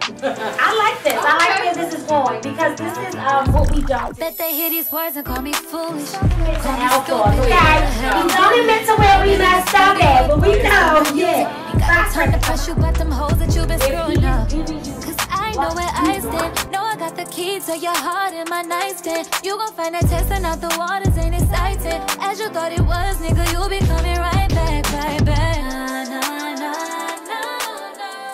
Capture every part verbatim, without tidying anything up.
I like this. I like where this is going because this is um what we don't. Bet they hear these words and call me foolish. It's an outlaw, okay? We don't admit to where we messed up at, but we know, yeah. Gotta turn to push you, but them hoes that you been screwing up. Cause I know where I stand. Know I got the key to your heart in my nightstand. You gon' find that testing out the waters ain't exciting. As you thought it was, nigga, you'll be coming right back, right back. Nah, nah, nah, nah,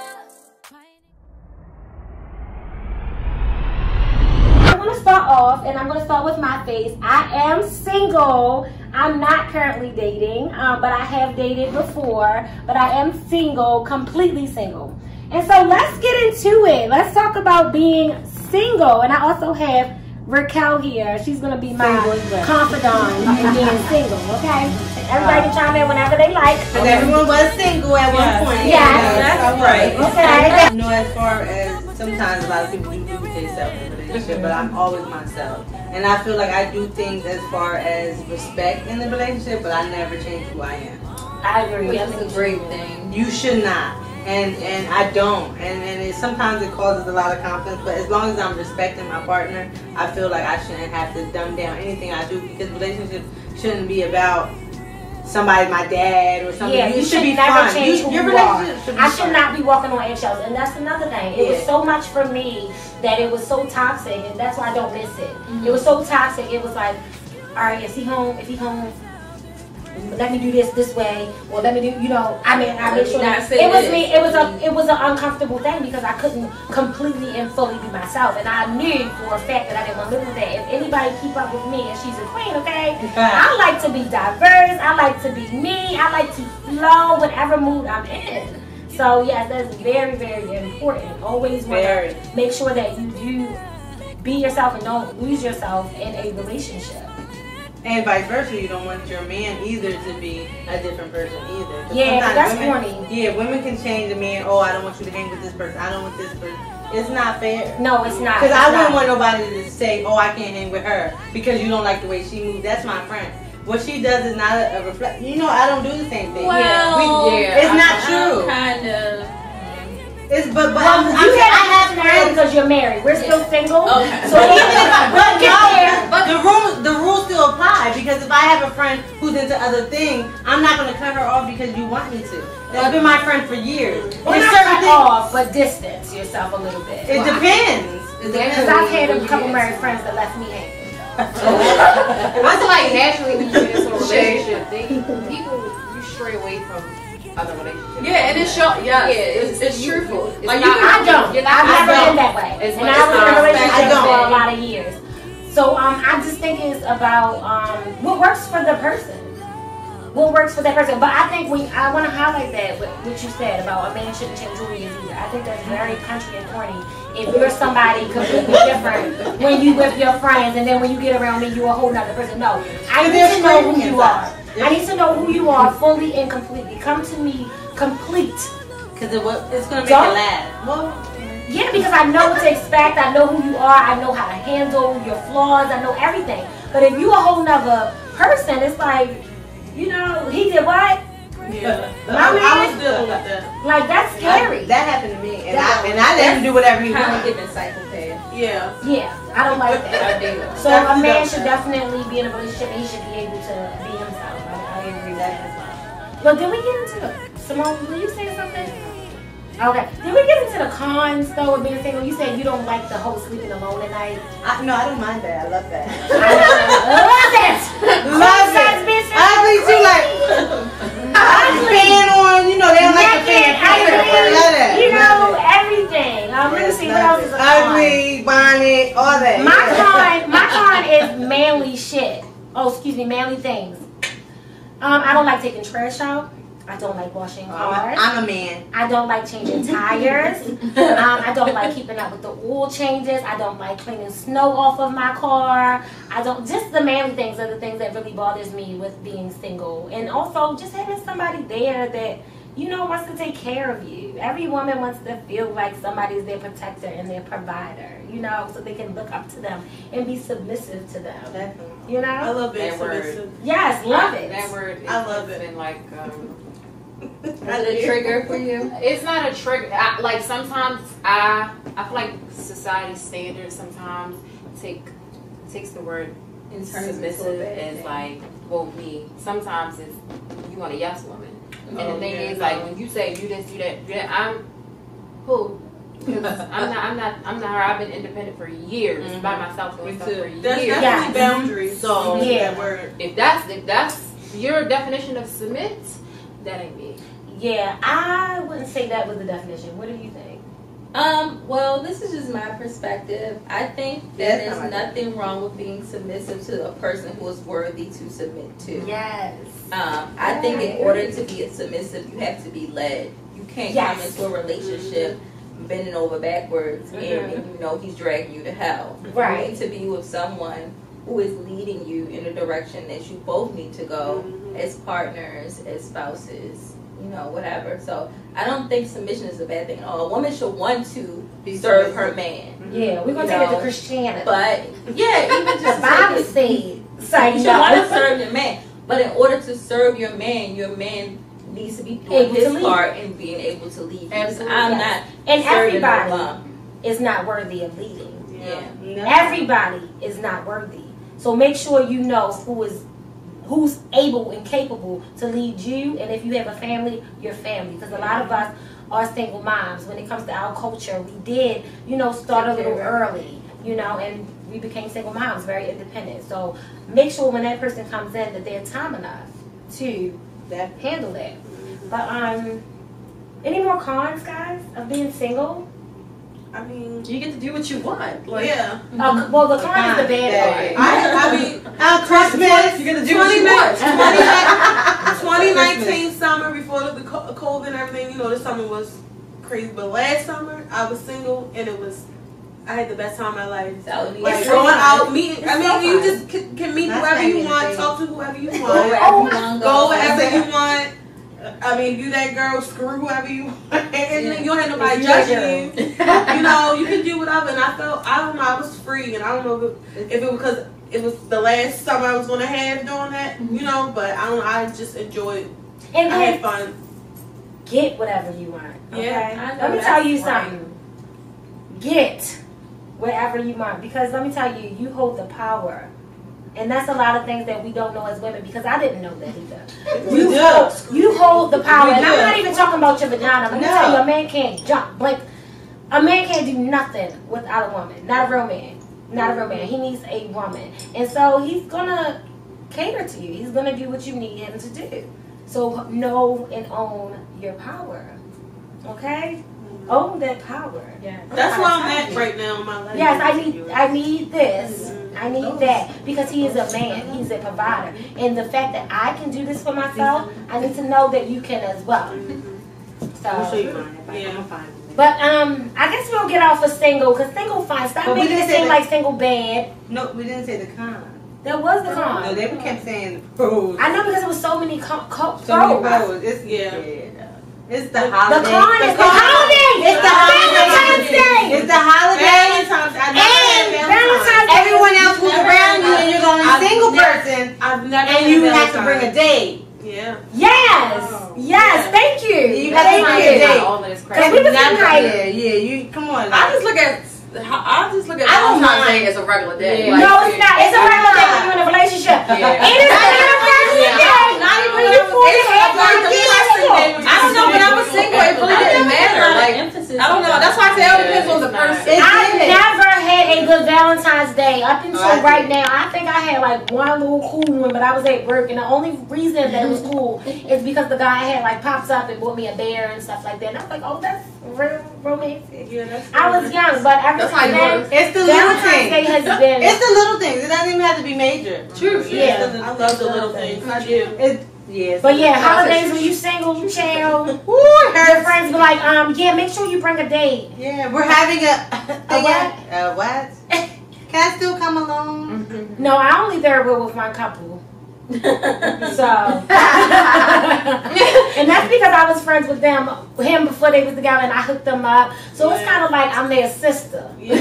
nah. I'm gonna start off, and I'm gonna start with my face. I am single. I'm not currently dating, um, but I have dated before. But I am single, completely single. And so let's get into it. Let's talk about being single. And I also have Raquel here. She's gonna be my confidant in being single. Okay, everybody can chime in whenever they like. Because everyone was single at yes. one point. Yes, yeah, that's right. Okay. You know, as far as sometimes a lot of people do do themselves in a relationship, but I'm always myself. And I feel like I do things as far as respect in the relationship, but I never change who I am. I agree. That's a great thing. You should not. And and I don't. And, and it, sometimes it causes a lot of conflict, but as long as I'm respecting my partner, I feel like I shouldn't have to dumb down anything I do because relationships shouldn't be about somebody, my dad or something. Yeah, you, you should should be never fun. change You, who your you relationship are. should be I fun. should not be walking on eggshells, and that's another thing. It Yeah. was so much for me that it was so toxic, and that's why I don't miss it. Mm-hmm. It was so toxic. It was like, all right, is he home? If he home, let me do this this way, or let me do, you know. I mean, I made sure that it was me. It was a, it was an uncomfortable thing because I couldn't completely and fully be myself, and I knew for a fact that I didn't want to live with that. If anybody keep up with me, and she's a queen, okay, I like to be diverse. I like to be me. I like to flow whatever mood I'm in. So yes, that's very, very important. Always want to make sure that you do be yourself and don't lose yourself in a relationship. And vice versa, you don't want your man either to be a different person either. Yeah, that's women, corny. Yeah, women can change a man. Oh, I don't want you to hang with this person. I don't want this person. It's not fair. No, it's not. Because I wouldn't not. want nobody to say, oh, I can't hang with her because you don't like the way she moves. That's my friend. What she does is not a, a reflect. You know, I don't do the same thing. Well, we, yeah, it's not I, true. Kind of. It's but but Well, I'm, you I'm, have I have friends. because you're married. We're still single. Okay. So even if I But get no, there, but the rules the rules still apply because if I have a friend who's into other things, I'm not gonna cut her off because you want me to. That's been my friend for years. well, There's not certain cut things. off, but distance yourself a little bit. It depends. It Because depends. I've had a couple married friends that left me hanging. I feel like naturally when you get into a relationship, they, people, you stray away from other relationships. Yeah, and it's short. Yeah, Yeah, it's, it's you- truthful. it's Like not- you I can, don't. You're not- I've I never don't. been that way. It's And much I was in a as relationship I don't. for a lot of years. So um, I just think it's about um, what works for the person. What works for that person. But I think we, I want to highlight that, what, what you said about a man shouldn't change who he is either. I think that's very country and corny. If you're somebody completely different when you with your friends and then when you get around me, you're a whole nother person. No. I need to know who you are. I need to know who you are fully and completely. Come to me complete. Because it, will- it's gonna make Don't- you laugh. Well, Yeah, because I know what to expect. I know who you are. I know how to handle your flaws. I know everything. But if you a whole nother person, it's like, you know, he did what? yeah. My I, man- I was dealing with that. Like, that's scary. I, that happened to me, and I and I let him do whatever he Kind of wanted. giving psychopath. Yeah. Yeah, I don't like I that. do. So That's a man dope, should though. definitely be in a relationship and he should be able to be himself. I, I agree with that as well. But did we get into the, Simone, were you saying something? Okay. Did we get into the cons though of being single? You said you don't like the whole sleeping alone at night. I, no, I don't mind that. I love that. I love it. Love Besides it. being Ugly too, like fan on. You know they don't like the fan. Naked, ugly, Love that. you Love know, it. everything. Um, let me Yes, see what love else is it. a con. Ugly, bonnet, all that. My Yeah. con, my con is manly shit. Oh, excuse me, manly things. Um, I don't like taking trash out. I don't like washing cars. I'm a man. I don't like changing tires. um, I don't like keeping up with the oil changes. I don't like cleaning snow off of my car. I don't, just the manly things are the things that really bothers me with being single. And also just having somebody there that, you know, wants to take care of you. Every woman wants to feel like somebody's their protector and their provider, you know, so they can look up to them and be submissive to them. Definitely. You I know? love being That word. submissive. Yes, love it. That word is I love it. been like um, Is it a trigger for you? It's not a trigger. I, like sometimes I, I feel like society standards sometimes take takes the word submissive as like, well, me. Sometimes it's you want a yes woman, and oh, the thing yeah, is, no. like when you say you this, you that, you that, I'm who. Because I'm not, I'm not, I'm not her. I've been independent for years mm-hmm. by myself doing stuff for years. That's definitely yeah. boundaries. So yeah. that word. If that's if that's your definition of submit, that ain't me. Yeah, I wouldn't say that was the definition. What do you think? Um, well, this is just my perspective. I think that there's nothing wrong with being submissive to a person who is worthy to submit to. Yes. Um, I think in order to be a submissive, you have to be led. You can't yes. come into a relationship mm-hmm. bending over backwards mm-hmm. and, and you know he's dragging you to hell. Right. You need to be with someone who is leading you in a direction that you both need to go mm-hmm. as partners, as spouses. You know, whatever. So I don't think submission is a bad thing at all. A woman should want to Be serve her man. Yeah, we're gonna take know? it to Christianity. But yeah, even just the Bible says you should want to serve your man. But in order to serve your man, your man needs to be doing his part and being able to lead. Absolutely. I'm not. And everybody is not worthy of leading. Yeah. yeah. No. Everybody is not worthy. So make sure you know who is. Who's able and capable to lead you, and if you have a family, your family. Because a lot of us are single moms. When it comes to our culture, we did, you know, start a little early, you know, and we became single moms, very independent. So make sure when that person comes in that they're time enough to that. handle that. But um, any more cons, guys, of being single? I mean, you get to do what you want. Like, yeah. Uh, well, the con is the bad part. I, I mean, uh, Christmas. You're gonna do what you want. twenty nineteen summer before the COVID and everything. You know, the summer was crazy. But last summer, I was single and it was. I had the best time of my life. So, like going out, meeting. I mean, so you just can, can meet That's whoever you want, talk to whoever you want, go wherever you want. I mean, you that girl, screw whoever you want. And yeah. you don't have nobody judging you. You know, you can do whatever. And I felt, I don't know, I was free. And I don't know if it, if it was because it was the last summer I was going to have doing that, you know. But I don't know, I just enjoyed and I had fun. Get whatever you want. Okay? Yeah. Let me tell you something. Get whatever you want. Because let me tell you, you hold the power. And that's a lot of things that we don't know as women, because I didn't know that either. You, do. hold, you hold the power. And I'm not even talking about your vagina. Let me no. tell you, a man can't jump. Like, a man can't do nothing without a woman. Not a real man. Not a real man. He needs a woman. And so he's going to cater to you. He's going to do what you need him to do. So know and own your power. Okay? Own that power. Yeah. That's where I'm at right now in my life. Yes, I need I need this. I need that. Because he is a man. He's a provider. And the fact that I can do this for myself, I need to know that you can as well. So I'll show you mine. Yeah. But um I guess we'll get off of single, because single fine. Stop but making it seem like single bad. No, we didn't say the con. That was the con. No, they kept saying the pros. I know, because it was so many co- co- so pros. Many pros. It's, yeah. yeah. It's the holiday. The con is the holiday. It's the Valentine's Day. It's the holiday. Valentine's Day. And Valentine's Day. Everyone else who's around you, and you're the only single person. I've never. And you have to bring a date. Yeah. Yes. Oh. Yes. Thank you. You got to bring a date. Because we was like, yeah, yeah. You come on. I just look at. I just look at Valentine's Day as a regular day. Yeah. Like, no, it's not. It's a regular day when you're in a relationship. Yeah. It is not a regular day. Not even when you're forty. I don't know. When I was single, it really didn't matter. Like, I don't know. That's why I say it depends on the person. I never had a good Valentine's Day up until right now. I think I had like one little cool one, but I was at work, and the only reason that it was cool is because the guy had like popped up and bought me a bear and stuff like that. And I was like, oh, that's real romantic. Yeah, that's I was young, but every time then, it's the little things. Day has been. It's the little things. It doesn't even have to be major. True. Yeah, yeah. I love the little things. I do. It, Yes. But yeah, holidays when you single, you chill. Your friends be like, um, yeah, make sure you bring a date. Yeah, we're having a a what? A what? Can I still come along? Mm-hmm. No, I only there with one couple. So, and that's because I was friends with them, him before they was together, and I hooked them up. So yeah. It's kind of like I'm their sister. Yeah.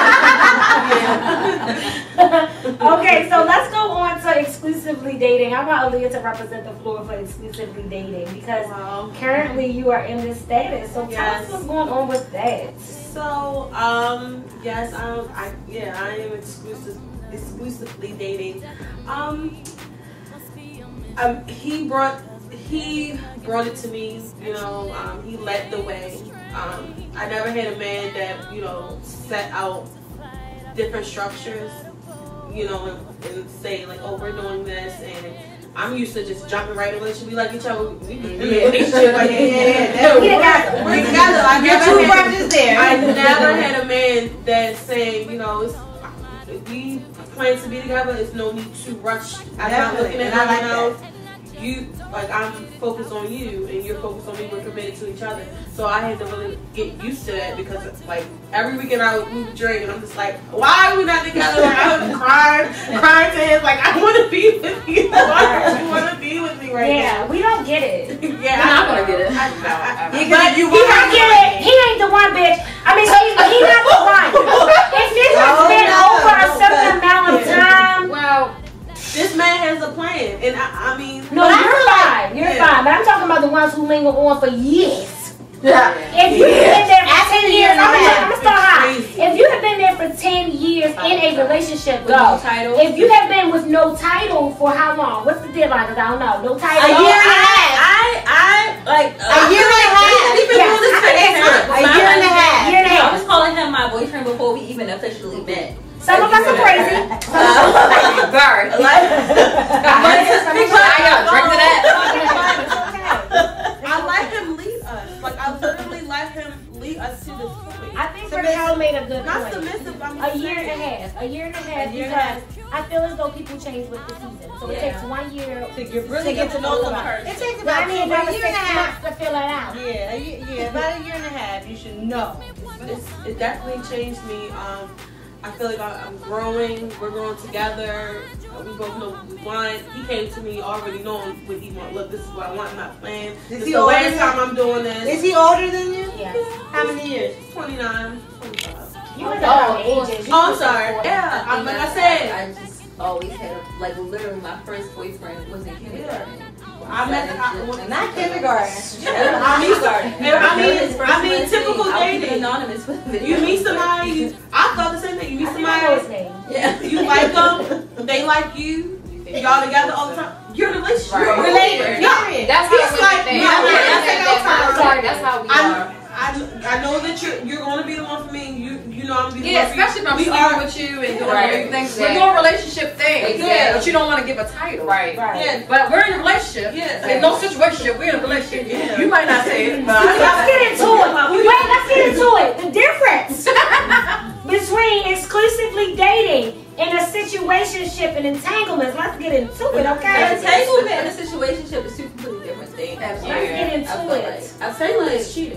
Okay, so let's go on to exclusively dating. I want Aaliyah to represent the floor for exclusively dating because wow. currently you are in this status. So yes. tell us what's going on with that. So, um, yes, um, I yeah, I am exclusive, exclusively dating. Um. Um, he brought he brought it to me, you know. Um, he led the way. Um, I never had a man that, you know, set out different structures, you know, and, and say like, oh, we're doing this, and I'm used to just jumping right in a relationship. We like each other. We be in a relationship like, yeah, yeah, yeah. We're together. We're together. I never two had, there. I never had a man that's saying, you know, it's, we plan to be together. There's no need to rush. I'm not looking at anyone else. You, like, I'm focused on you, and you're focused on me. We're committed to each other. So I had to really get used to that because, like, every weekend I would, we would drink, and I'm just like, why are we not together? Like, I was crying, crying to him, like, I want to be with you. Why don't you want to be with me right yeah, now? Yeah, we don't get it. Yeah, I'm not gonna get it. I, I, I, he but you he don't get it. He ain't the one, bitch. I mean, he's, he's not the one. If this has oh, been no, over a certain amount of time, well. This man has a plan, and I, I mean... No, you're fine. You're yeah. fine. But I'm talking about the ones who linger on for years. Yeah. If you've yeah. been there for ten years, I'm going to start high. If you have been there for ten years in a relationship, go. No title. If you have been with no title for how long? What's the deadline? Because I don't know. No title. A year and a half. I, I, like... A year and a half. We've been doing this for eight months. A year and a half. Year and a half. I was calling him my boyfriend before we even officially met. Some of us are crazy. Bird. Like, I let him lead us. Like, I literally let him lead us to this point. I think Raquel made a good Not point. submissive, I'm a year and a half. A year and a half a year because I feel as though people change with the season. So yeah. It takes one year to get, really to get to know the person. It takes about, I mean, about a year and a half to fill it out. Yeah, a year, yeah, about a year and a half. You should know. But it's, it definitely changed me. Um, I feel like I'm growing. We're growing together. We both know what we want. He came to me already knowing what he wants. Look, this is what I want in my plan. This is the last time I'm doing this. Is he older than you? Yes. How many years? twenty-nine, twenty-five. You were oh, ages. Oh, I'm sorry. Yeah, I, like I said. I just always had, a, like, literally my first boyfriend was in kindergarten. I met the, I, not kindergarten. I mean, I mean, I mean, typical dating. Anonymous with you meet somebody. You, I thought the same thing. You meet somebody. Yeah. You like them. They like you. Y'all together all the time. You're in a relationship. Right. You're related. Yeah. That's how He's like, we yeah, that's, that's, that's, sorry, that's how we are. I, I know that you're you're going to be the one for me. You you know I'm going to be the yeah, one for you. especially if I'm we sleeping are, with you and doing right. everything. Exactly. We're doing relationship things, exactly. yeah, but you don't want to give a title, right? Right. Yeah, but we're in a relationship. Yeah, there's no situationship. We're in a relationship. Yeah. You might not say it, but let's get into it. Wait, let's get into it. The difference between exclusively dating and a situationship and entanglements. Let's get into it, okay? An entanglement and a situationship is two completely different things. Let's get into it. Entanglement is cheating.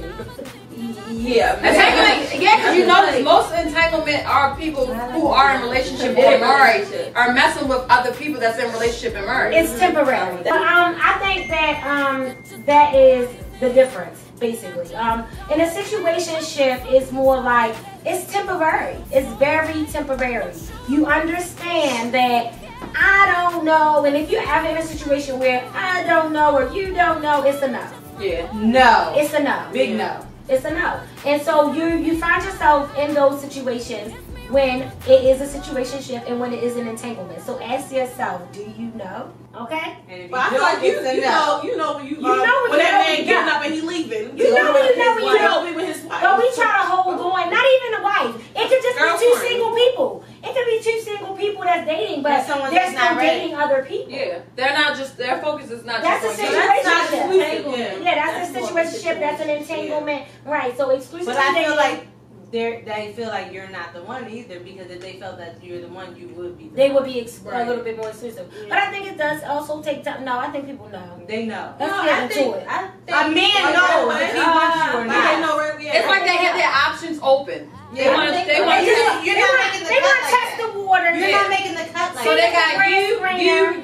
Yeah, entanglement. Yeah, because you notice most entanglement are people who are in relationship or married are messing with other people that's in relationship and married. It's temporary. But um, I think that um, that is the difference, basically. Um, in a situationship, it's more like it's temporary. It's very temporary. You understand that I don't know, and if you're ever in a situation where I don't know or you don't know, it's a no. Yeah. No. It's a no. Big no. It's a no. And so you you find yourself in those situations when it is a situationship and when it is an entanglement. So ask yourself, do you know? Okay? And but I feel like you, you know, you know when you, you um, know when, when you that know man when getting up and he leaving. You know when you know when you know. Be with his wife. But we try to hold on. Not even the wife. It could just Girlfriend. be two single people. It could be two single people that's dating, but they're still dating other people. Yeah, they're not just their focus is not that's just a on situationship. Yeah. yeah, that's, that's a situationship. That's an entanglement, yeah. Right? So exclusively. But I feel like they they feel like you're not the one either, because if they felt that you're the one, you would be. The they one. would be ex- right. a little bit more exclusive. Yeah. But I think it does also take time. No, I think people know. They know. Let's no, get I into think, it. I think a man knows if he wants you or not. They know right, yeah. It's like they have their options open. Yeah, they want to. They want you're, to. you're not making the they cut want to like test that. the water. You're yeah. not making the cut like so that. they got you, you, you,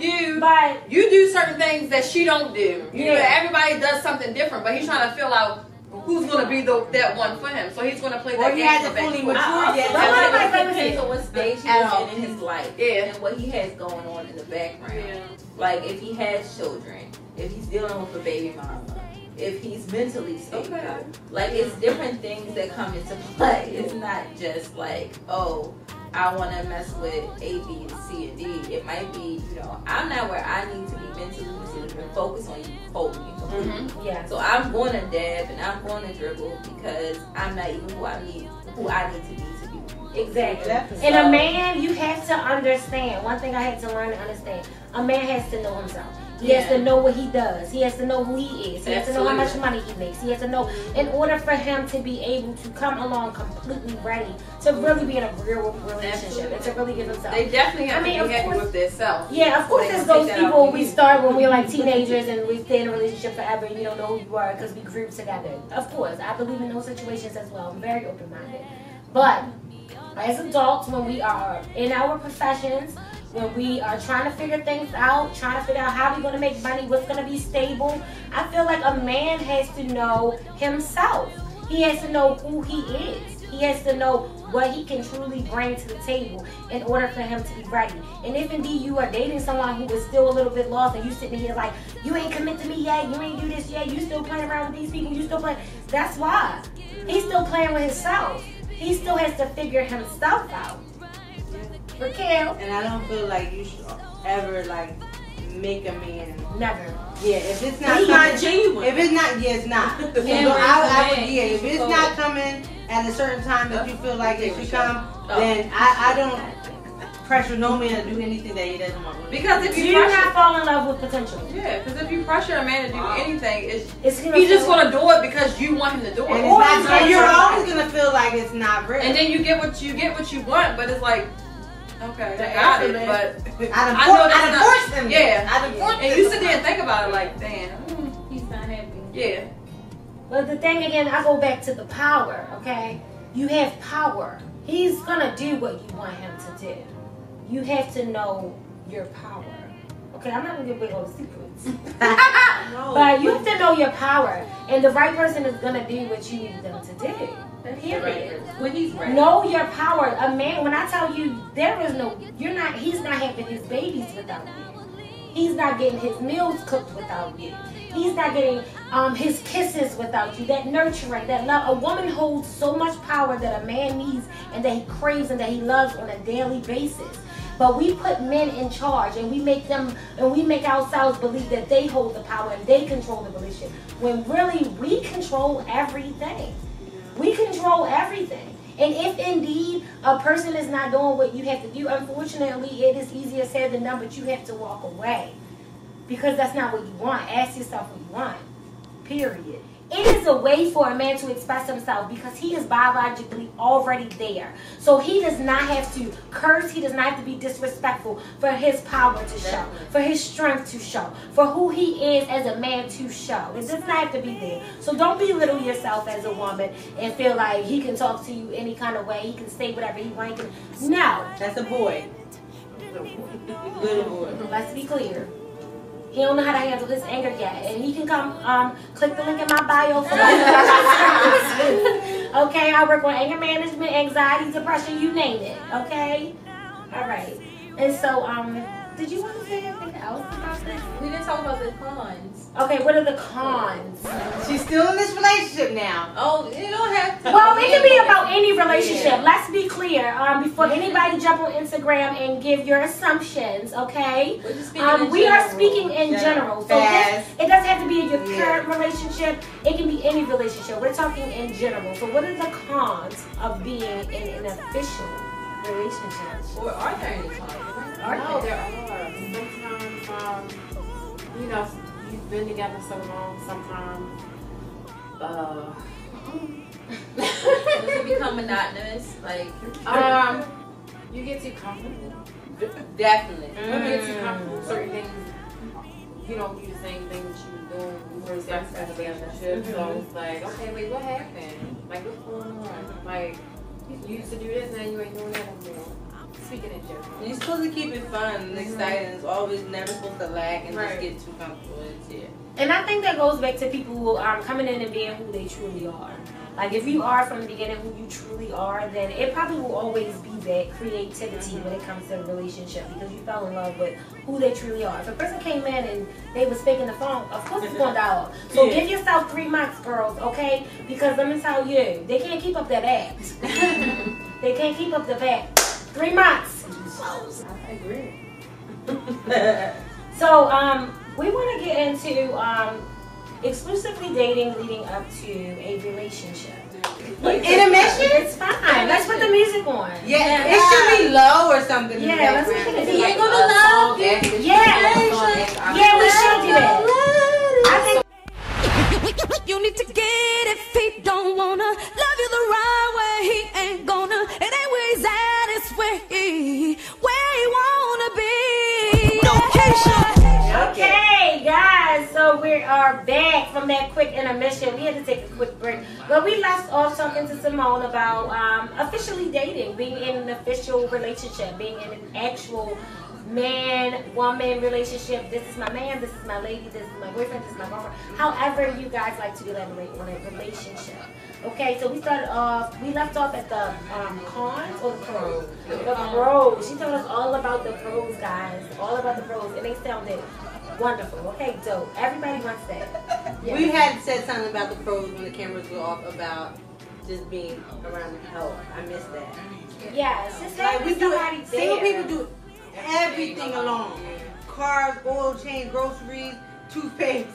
but you do certain things that she don't do. You yeah. know, everybody does something different, but he's trying to fill out who's going to be the that one for him. So he's going to play well, that he game. hasn't fully matured yet. It depends on what stage he's At in in his life yeah. and what he has going on in the background. Yeah. Like if he has children, if he's dealing with a baby mama, if he's mentally stable. Okay. Like it's different things that come into play. It's not just like, oh, I want to mess with A, B, and C, and D. It might be, you know, I'm not where I need to be mentally stable and focus on you totally. mm-hmm. yeah. So I'm going to dab and I'm going to dribble because I'm not even who I need, who I need to be to be. Exactly. So, and a man, you have to understand. One thing I had to learn and understand: a man has to know himself. He Yeah. has to know what he does. He has to know who he is. He has to know how much money he makes. He has to know, in order for him to be able to come along completely ready to really be in a real relationship Absolutely. and to really give himself. They definitely have I mean, to of be happy course- with themselves. Yeah, of course, They there's can those take that people out we on you. start when we're like teenagers and we stay in a relationship forever and you don't know who you are because we grew together. Of course, I believe in those situations as well. I'm very open-minded. But as adults, when we are in our professions, when we are trying to figure things out, trying to figure out how we're going to make money, what's going to be stable, I feel like a man has to know himself. He has to know who he is. He has to know what he can truly bring to the table in order for him to be ready. And if indeed you are dating someone who is still a little bit lost and you sitting here like, you ain't commit to me yet, you ain't do this yet, you still playing around with these people, you still playing, that's why. He's still playing with himself. He still has to figure himself out. Raquel. And I don't feel like you should ever like make a man. Never. Yeah, if it's not He's coming, not genuine. if it's not, yeah, it's not. So man I, I would, man. yeah, if it's not coming at a certain time that you feel like it should come, Oh. then I, I don't pressure no man to do anything that he doesn't want. Because if Do you you pressure, not fall in love with potential? yeah, because if you pressure a man to do anything, it's It's gonna he's just feel- gonna do it because you want him to do it. And, Or it's he's not, and gonna you're try. always gonna feel like it's not real. And then you get what you get what you want, but it's like, okay, I got it, but I done, I for, know I that's done not- forced him. yeah. I done forced and him. you sit there and think about it like, damn, mm, he's not happy. yeah. But the thing again, I go back to the power, okay? You have power. He's gonna do what you want him to do. You have to know your power. Okay, I'm not gonna give away all the secrets. No. But you have to know your power. And the right person is gonna do what you need them to do. Period. When he's ready. Know your power. A man, when I tell you, there is no, you're not, he's not having his babies without you. He's not getting his meals cooked without you. He's not getting um, his kisses without you. That nurturing, that love. A woman holds so much power that a man needs and that he craves and that he loves on a daily basis. But we put men in charge and we make them, and we make ourselves believe that they hold the power and they control the relationship. When really we control everything. We control everything. And if indeed a person is not doing what you have to do, unfortunately it is easier said than done, but you have to walk away. Because that's not what you want. Ask yourself what you want. Period. It is a way for a man to express himself because he is biologically already there. So he does not have to curse. He does not have to be disrespectful for his power to show, for his strength to show, for who he is as a man to show. It does not have to be there. So don't belittle yourself as a woman and feel like he can talk to you any kind of way. He can say whatever he wants. He can- No. That's a boy. Little boy. Let's be clear. He don't know how to handle his anger yet. And he can come, um, click the link in my bio for okay, I work on anger management, anxiety, depression, you name it. Okay? All right. And so, um, did you want to say anything else about this? We didn't talk about the cons. Okay, what are the cons? She's still in this relationship now. Oh, you don't have to. Well, it can be about any relationship. Let's be clear. Um, before anybody jump on Instagram and give your assumptions, okay? We're just speaking Um, in we are general. speaking in Yeah. general. So Fast. this, it doesn't have to be your Yeah. current relationship. It can be any relationship. We're talking in general. So what are the cons of being in an official relationship? Or are there any cons? Are No, there? there are. Sometimes, um, you know, you've been together so long, sometimes, uh, Does it become monotonous? Like, um, you get too comfortable. definitely. You get too comfortable with certain things. You don't do the same thing that you were doing before you started the relationship. So it's like, okay, wait, what happened? Like, what's going on? Like, you used to do this, now you ain't doing that anymore. speaking in general. You're supposed to keep it fun and exciting. It's always never supposed to lag and Right. just get too comfortable. It's it. And I think that goes back to people who are um, coming in and being who they truly are. Like if you are from the beginning who you truly are, then it probably will always be that creativity when it comes to a relationship because you fell in love with who they truly are. If a person came in and they was faking the phone, of course it's going to die off. So Yeah. give yourself three months, girls, okay? Because let me tell you, they can't keep up that act. They can't keep up the act. Three months. I agree. So um, we want to get into um, exclusively dating leading up to a relationship. Intermission? It's fine. Let's put the music on. Yeah, it should be low or something. in the Yeah, let's background. put it. Like Ain't a gonna love song you. after- Yeah. song Yeah, we should do that. I think You need to get it if he don't wanna love you the right way. He ain't gonna. It ain't where he's at. It's where he where he wanna be. Okay, guys, so we are back from that quick intermission. We had to take a quick break. But we left off talking to Simone about um, officially dating, being in an official relationship, being in an actual man-woman relationship. This is my man, this is my lady, this is my boyfriend, this is my girlfriend. However you guys like to elaborate on a relationship. Okay, so we started off, we left off at the um, cons or the pros? The pros. She told us all about the pros, guys. All about the pros, and they sounded wonderful. Okay, dope. Everybody wants that. Yeah. We had said something about the pros when the cameras were off about just being around the help. I missed that. Yes, just Like having we do somebody it. Single there. people do everything alone. Cars, oil change, groceries, toothpaste,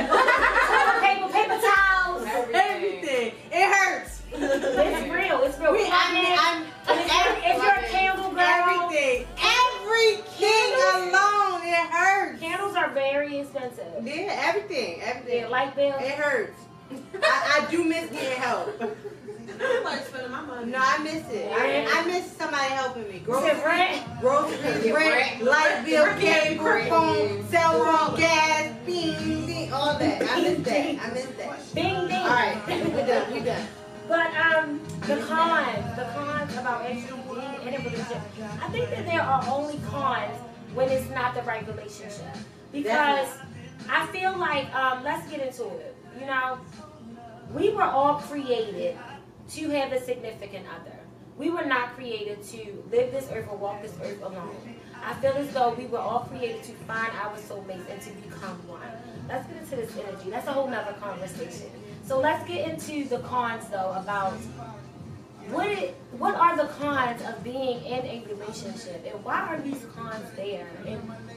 paper, paper towels. everything. It hurts. It's real. It's real. We, I, I'm, if, if you're a candle girl, everything, everything alone. It hurts. candles are very expensive. Yeah, everything, everything. Yeah, light bills. It hurts. I, I do miss getting help. I'm like spending my money. No, I miss it. I, I miss somebody helping me. Groceries, Is it rent? groceries, rent, light bill, cable, phone, cell phone, gas, bing, bing, all that. I miss that. I miss that. Bing, bing. All right, we done. We done. But um, the cons, the cons about actually being in a relationship, I think that there are only cons when it's not the right relationship. Because I feel like, um, let's get into it. You know, we were all created to have a significant other. We were not created to live this earth or walk this earth alone. I feel as though we were all created to find our soulmates and to become one. Let's get into this energy. That's a whole nother conversation. So let's get into the cons though about what it, what are the cons of being in a relationship and why are these cons there and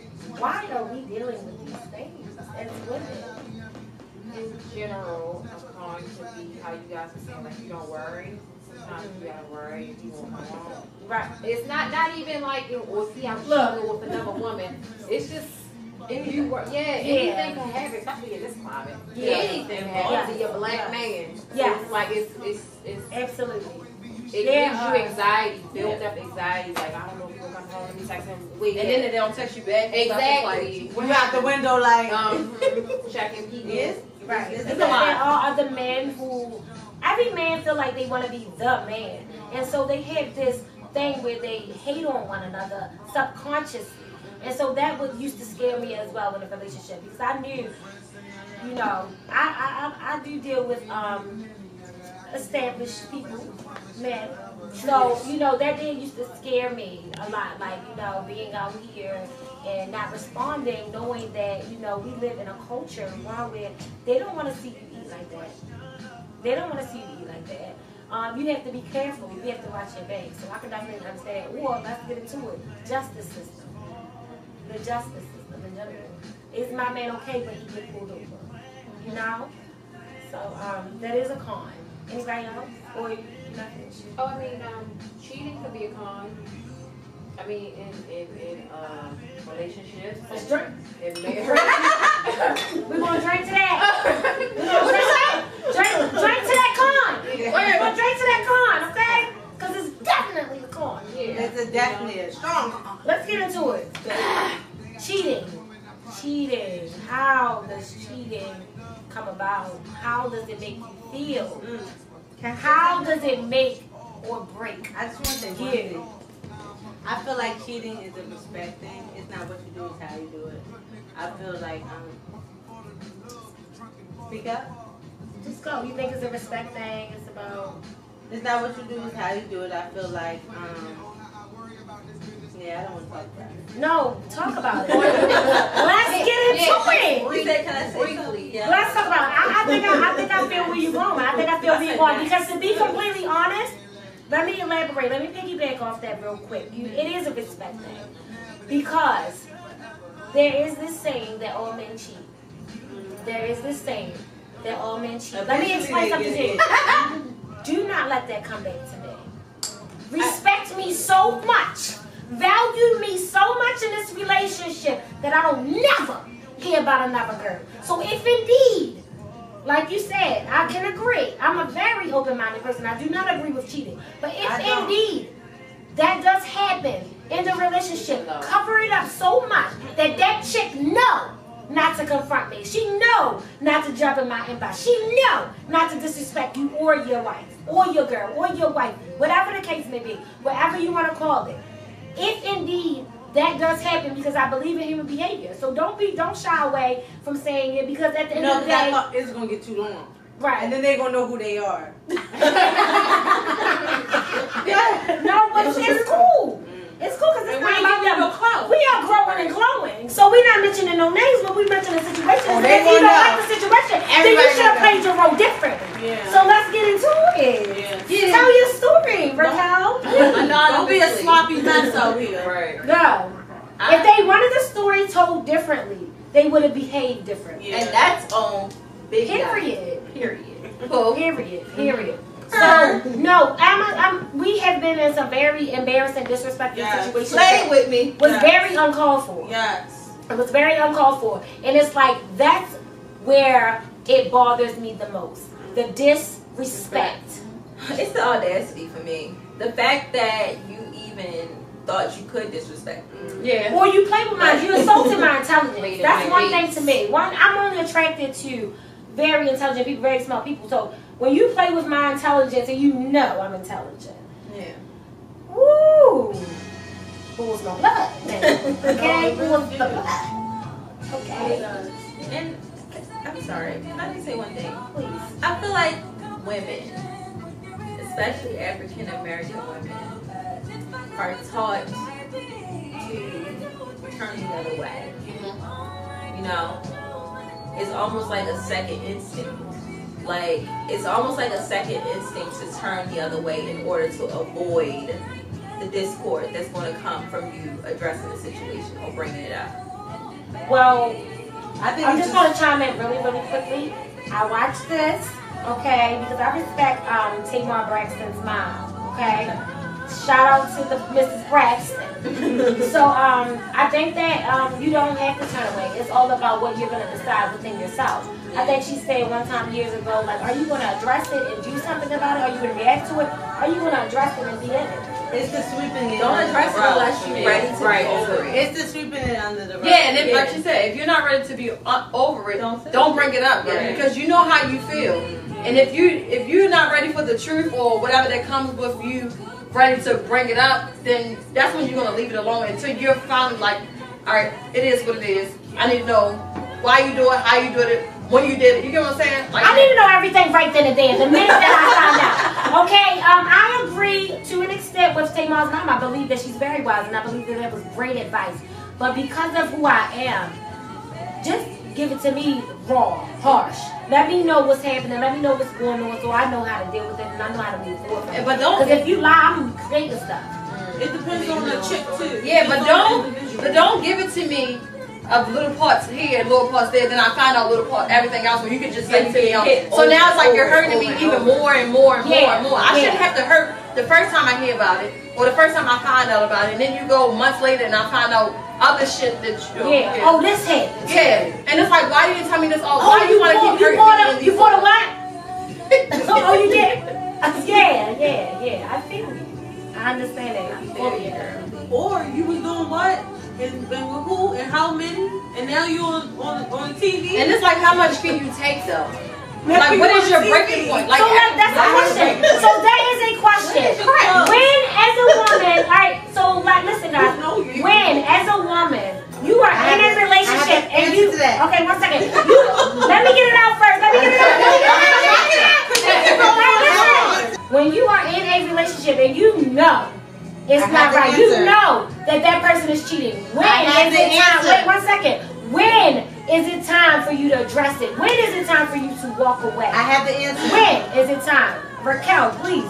why are we dealing with these things as women? In general, a con could be how you guys are saying, like you don't worry. Sometimes you gotta worry if you want to go home. Right. It's not not even like or see I'm Look. struggling with another woman. It's just if you work, yeah, anything can happen, especially in this climate. Yeah. Anything can happen Yeah. to your black man. So Yes. it's like it's it's it's Absolutely. it Yeah. gives you anxiety, built up anxiety. Like I don't know if you're gonna come home. Let me text him. Wait, And then they don't text you back. and stuff. exactly. You out the window like, Um, checking people. yes. Right. It's Because a there lot. are other men who, every man feel like they want to be the man. And so they have this thing where they hate on one another subconsciously. And so that would used to scare me as well in a relationship because I knew, you know, I I, I, I do deal with um established people, men. So, you know, that did used to scare me a lot. Like, you know, being out here and not responding, knowing that, you know, we live in a culture, one where they don't want to see you eat like that. They don't want to see you eat like that. Um, you have to be careful. You have to watch your back. So I can definitely understand. Or let's get into it. Justice system. The justice system in general. Is my man okay when he get pulled over? You know? So um, that is a con. Anybody else? Or nothing? Oh, I mean, um, cheating could be a con. I mean, in in, in uh, relationships. Let's drink. In marriage. We're going to drink to that. We're going to drink, drink, drink to that con. We're going to drink to that con, okay? Because it's definitely a con. Yeah. It's a definitely a strong con. Let's get into it. Cheating. Cheating. How does cheating come about? How does it make you feel? Mm. How does it make or break I just want to say one you? thing. I feel like cheating is a respect thing. It's not what you do, it's how you do it. I feel like, um, speak up. Just go. You think it's a respect thing? It's about. It's not what you do, it's how you do it. I feel like, um, yeah, I don't want to talk about it. No, talk about it. Let's get into it. We said, can I say briefly? Yeah. Let's talk about it. I, I think I, I think I feel where you're going. I think I feel where you're going because to be completely honest. Let me elaborate. Let me piggyback off that real quick. You, it is a respect thing. Because there is this saying that all men cheat. There is this saying that all men cheat. Let me explain something to you. Do not let that come back to me. Respect me so much. Value me so much in this relationship that I don't never hear about another girl. So if indeed, like you said, I can agree. I'm a very open-minded person. I do not agree with cheating. But if indeed that does happen in the relationship, cover it up so much that that chick know not to confront me. She know not to jump in my inbox. She know not to disrespect you or your wife or your girl or your wife, whatever the case may be, whatever you want to call it. If indeed that does happen, because I believe in human behavior. So don't be, don't shy away from saying it, because at the end no, of the day, that it's gonna get too long. Right. And then they're gonna know who they are. Yeah. No, but it's cool. It's cool because it's not about them. No clothes. We are growing and glowing. So we're not mentioning no names, but we mentioning the situation. Oh, if you don't like the situation, then you should have played your role differently. Yeah. So let's get into it. Yeah. Yeah. Tell your story, Raquel. Don't be a sloppy mess out here. Right. No. If they wanted the story told differently, they would have behaved differently. Yeah. And that's on big Period. Period. Cool. Period. Period. So no, I'm, a, I'm. We have been in some very embarrassing, disrespectful yes. situations. Play with me. Was yes. very uncalled for. Yes. It was very uncalled for, and it's like that's where it bothers me the most. The disrespect. It's the audacity for me. The fact that you even thought you could disrespect me. Yeah. Or you play with my. You insulted my intelligence. That's one thing to me. One, I'm only attracted to very intelligent people, very smart people. So when you play with my intelligence and you know I'm intelligent. Yeah. Woo! Bulls no blood. Okay? Bulls the blood. Okay. And I'm sorry, can I just say one thing? Please. I feel like women, especially African American women, are taught to turn the other way. You know? It's almost like a second instinct. Like, it's almost like a second instinct to turn the other way in order to avoid the discord that's going to come from you addressing the situation or bringing it up. Well, I think I'm just going to chime in really, really quickly. I watched this, okay, because I respect um, Tamar Braxton's mom, okay? Shout out to the Missus Braxton. So um, I think that um, you don't have to turn away. It's all about what you're going to decide within yourself. I think she said one time years ago, like, are you going to address it and do something about it? Are you going to react to it? Are you going to address it and be in it? It's the sweeping it. Don't address it unless you're ready to right. be over it. It's the sweeping it under the rug. Yeah, and if, yeah. like she said, if you're not ready to be uh, over it, don't, don't bring it up yet, right. because you know how you feel. And if you if you're not ready for the truth or whatever that comes with you ready to bring it up, then that's when you're gonna leave it alone until you're finally like, all right, it is what it is. I need to know why you do it, how you do it, when you did it. You get what I'm saying? Like, I need to know everything right then and there, the minute that I found out. Okay, um, I agree to an extent with Tamar's mom. I believe that she's very wise, and I believe that that was great advice. But because of who I am, just give it to me raw, harsh. Let me know what's happening. Let me know what's going on, so I know how to deal with it and I know how to move forward. But don't. Because if you lie, I'm creating stuff. It depends on the chick too. Yeah, but don't. But don't give it to me of little parts here and little parts there. Then I find out little part everything else when you can just let me know. So now it's like you're hurting me even more and more and more Yeah, and more. I yeah. shouldn't have to hurt the first time I hear about it or the first time I find out about it. And then you go months later and I find out other shit that you. Yeah. yeah. Oh, this happened. Yeah. And it's like, why didn't you tell me this all? Oh, Why do you, you want to bought, keep you hurting bought me? a, in you these bought a ways? what? Oh, you did? Yeah, yeah, yeah. I feel you. I understand that. I fully agree. Or you was doing what? And, and with who? And how many? And now you on, on on T V? And it's like, how much can you take though? Like, what is your breaking point? Like, so that, that's a question. So that is a question. When, as a woman, all right. So like, listen. when you are in a relationship and you know it's not right, you know that that person is cheating. When is it time? Wait one second. When is it time for you to address it? When is it time for you to walk away? I have the answer. When is it time? Raquel, please.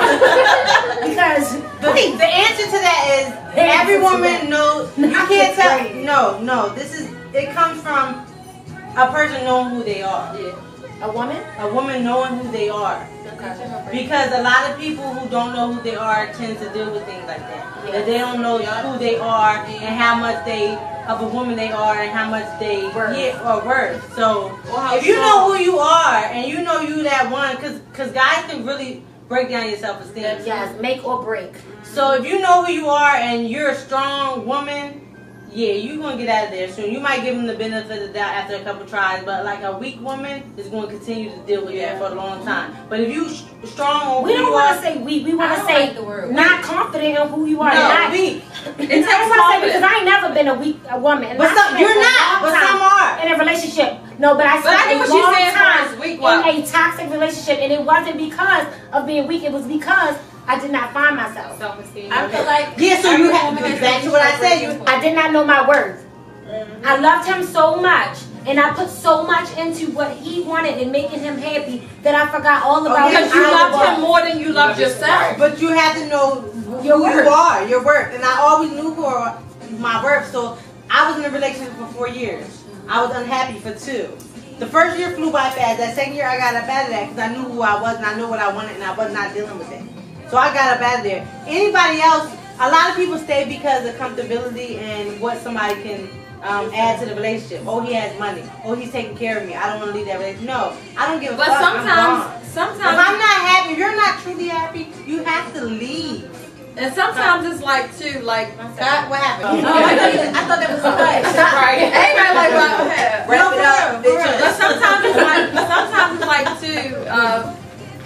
Because the, please. the answer to that is every woman knows. You can't tell. No, no. This is. It comes from a person knowing who they are. Yeah. A woman? A woman knowing who they are. Okay. Because a lot of people who don't know who they are tend to deal with things like that. Yeah. That they don't know who they are and how much they of a woman they are and how much they worth. Yeah, or worth. So if you know who you are and you know you that one, because because guys can really break down your self esteem. Yes, make or break. So if you know who you are and you're a strong woman, yeah, you're going to get out of there soon. You might give them the benefit of the doubt after a couple tries, but like a weak woman is going to continue to deal with yeah. that for a long time. But if you strong, we don't want to say weak. We want to say like the word not weak. Confident in who you are. No, not weak. It's I don't want to say because I ain't never been a weak a woman. But some, you're not. But some are in a relationship. No, but I spent but I a what long saying time weak, in a toxic relationship, and it wasn't because of being weak. It was because I did not find myself. Self-esteem. I feel like yeah. So you have to get back to what I said. You. I did not know my worth. Mm-hmm. I loved him so much, and I put so much into what he wanted and making him happy that I forgot all about because him. you loved him more than you loved yourself. But you have to know your who worth. you are, your worth, and I always knew who are my worth. So I was in a relationship for four years. I was unhappy for two. The first year flew by fast. That second year I got up out of that because I knew who I was and I knew what I wanted and I was not dealing with it. So I got up out of there. Anybody else? A lot of people stay because of comfortability and what somebody can. Um, add to the relationship. Oh, he has money. Oh, he's taking care of me. I don't want to leave that relationship. No, I don't give a but fuck. But sometimes, sometimes, if I'm not happy, if you're not truly happy, you have to leave. And sometimes it's like too, like God, what happened? Oh, I, thought, I thought that was a cut. Right? Everybody like right ahead. Wrap it up. But sometimes it's like, sometimes it's like too. Uh,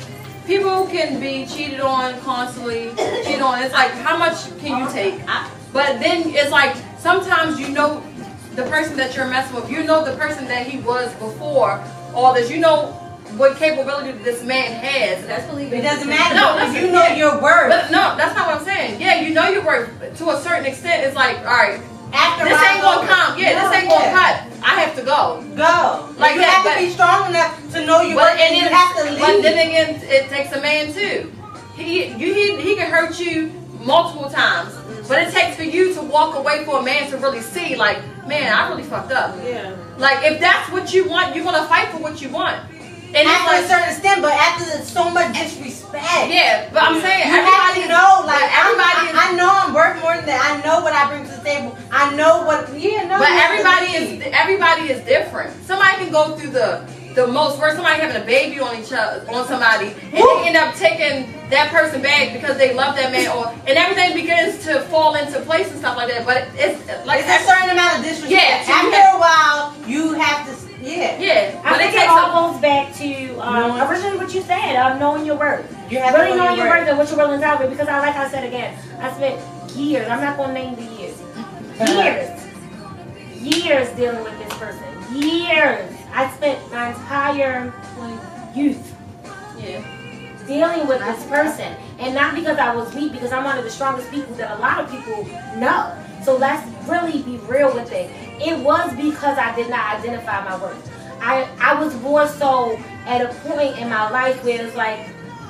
people can be cheated on constantly. Cheated on. It's like how much can you take? But then it's like sometimes you know. The person that you're messing with, you know the person that he was before all this. You know what capability this man has. That's believing. It doesn't matter. No, if you know yeah. your worth. But no, that's not what I'm saying. Yeah, you know your worth to a certain extent. It's like, all right, after this ain't gonna come. Yeah, no, this ain't yeah. gonna cut. I have to go. Go. Like you that, have to be strong enough to know your worth, and you have to leave. But then again, it takes a man too. He, you, he, he can hurt you multiple times. But it takes for you to walk away for a man to really see, like, man, I really fucked up. Yeah. Like, if that's what you want, you're gonna fight for what you want. And after like, a certain extent, but after so much disrespect. Yeah, but I'm saying you everybody have to know, like, everybody. I, I know I'm worth more than that. I know what I bring to the table. I know what. Yeah, no. But everybody is everybody is different. Somebody can go through the the most worst. Somebody having a baby on each other, on somebody, and Woo. they end up taking that person back because they love that man, or and everything begins to fall into place and stuff like that. But it's like it's a certain amount of disrespect. Yeah, after have, a while, you have to. Yeah, yeah. I but think it, it all goes back to um, originally what you said of knowing your worth. You have really to know knowing your worth. worth and what you're willing to tolerate. Because I, like I said again, I spent years. I'm not gonna name the years. Years, years dealing with this person. Years. I spent my entire youth. Yeah. Dealing with this person, and not because I was weak, because I'm one of the strongest people that a lot of people know. So let's really be real with it. It was because I did not identify my worth. I I was more so at a point in my life where it's like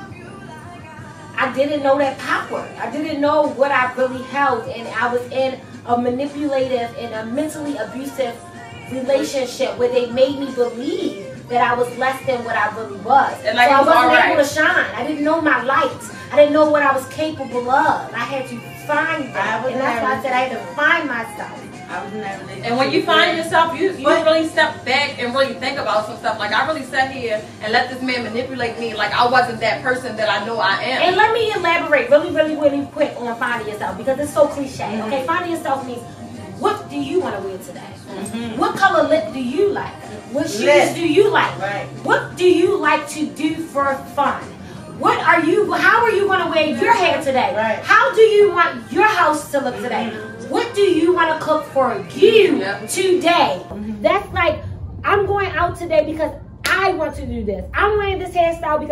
I didn't know that power. I didn't know what I really held, and I was in a manipulative and a mentally abusive relationship where they made me believe that I was less than what I really was. And like so I was wasn't right. able to shine. I didn't know my lights. I didn't know what I was capable of. I had to find that. And that's why I said I had to find myself. I was in that relationship. And when you find yourself, you, you but, really step back and really think about some stuff. Like, I really sat here and let this man manipulate me like I wasn't that person that I know I am. And let me elaborate really, really, really quick on finding yourself, because it's so cliche. Mm-hmm. Okay, finding yourself means, what do you want to wear today? Mm-hmm. What color lip do you like? What shoes lip. do you like? Right. What do you like to do for fun? What are you, how are you going to wear your hair today? Right. How do you want your house to look today? Mm-hmm. What do you want to cook for you yep. today? Mm-hmm. That's like, I'm going out today because I want to do this. I'm wearing this hairstyle because I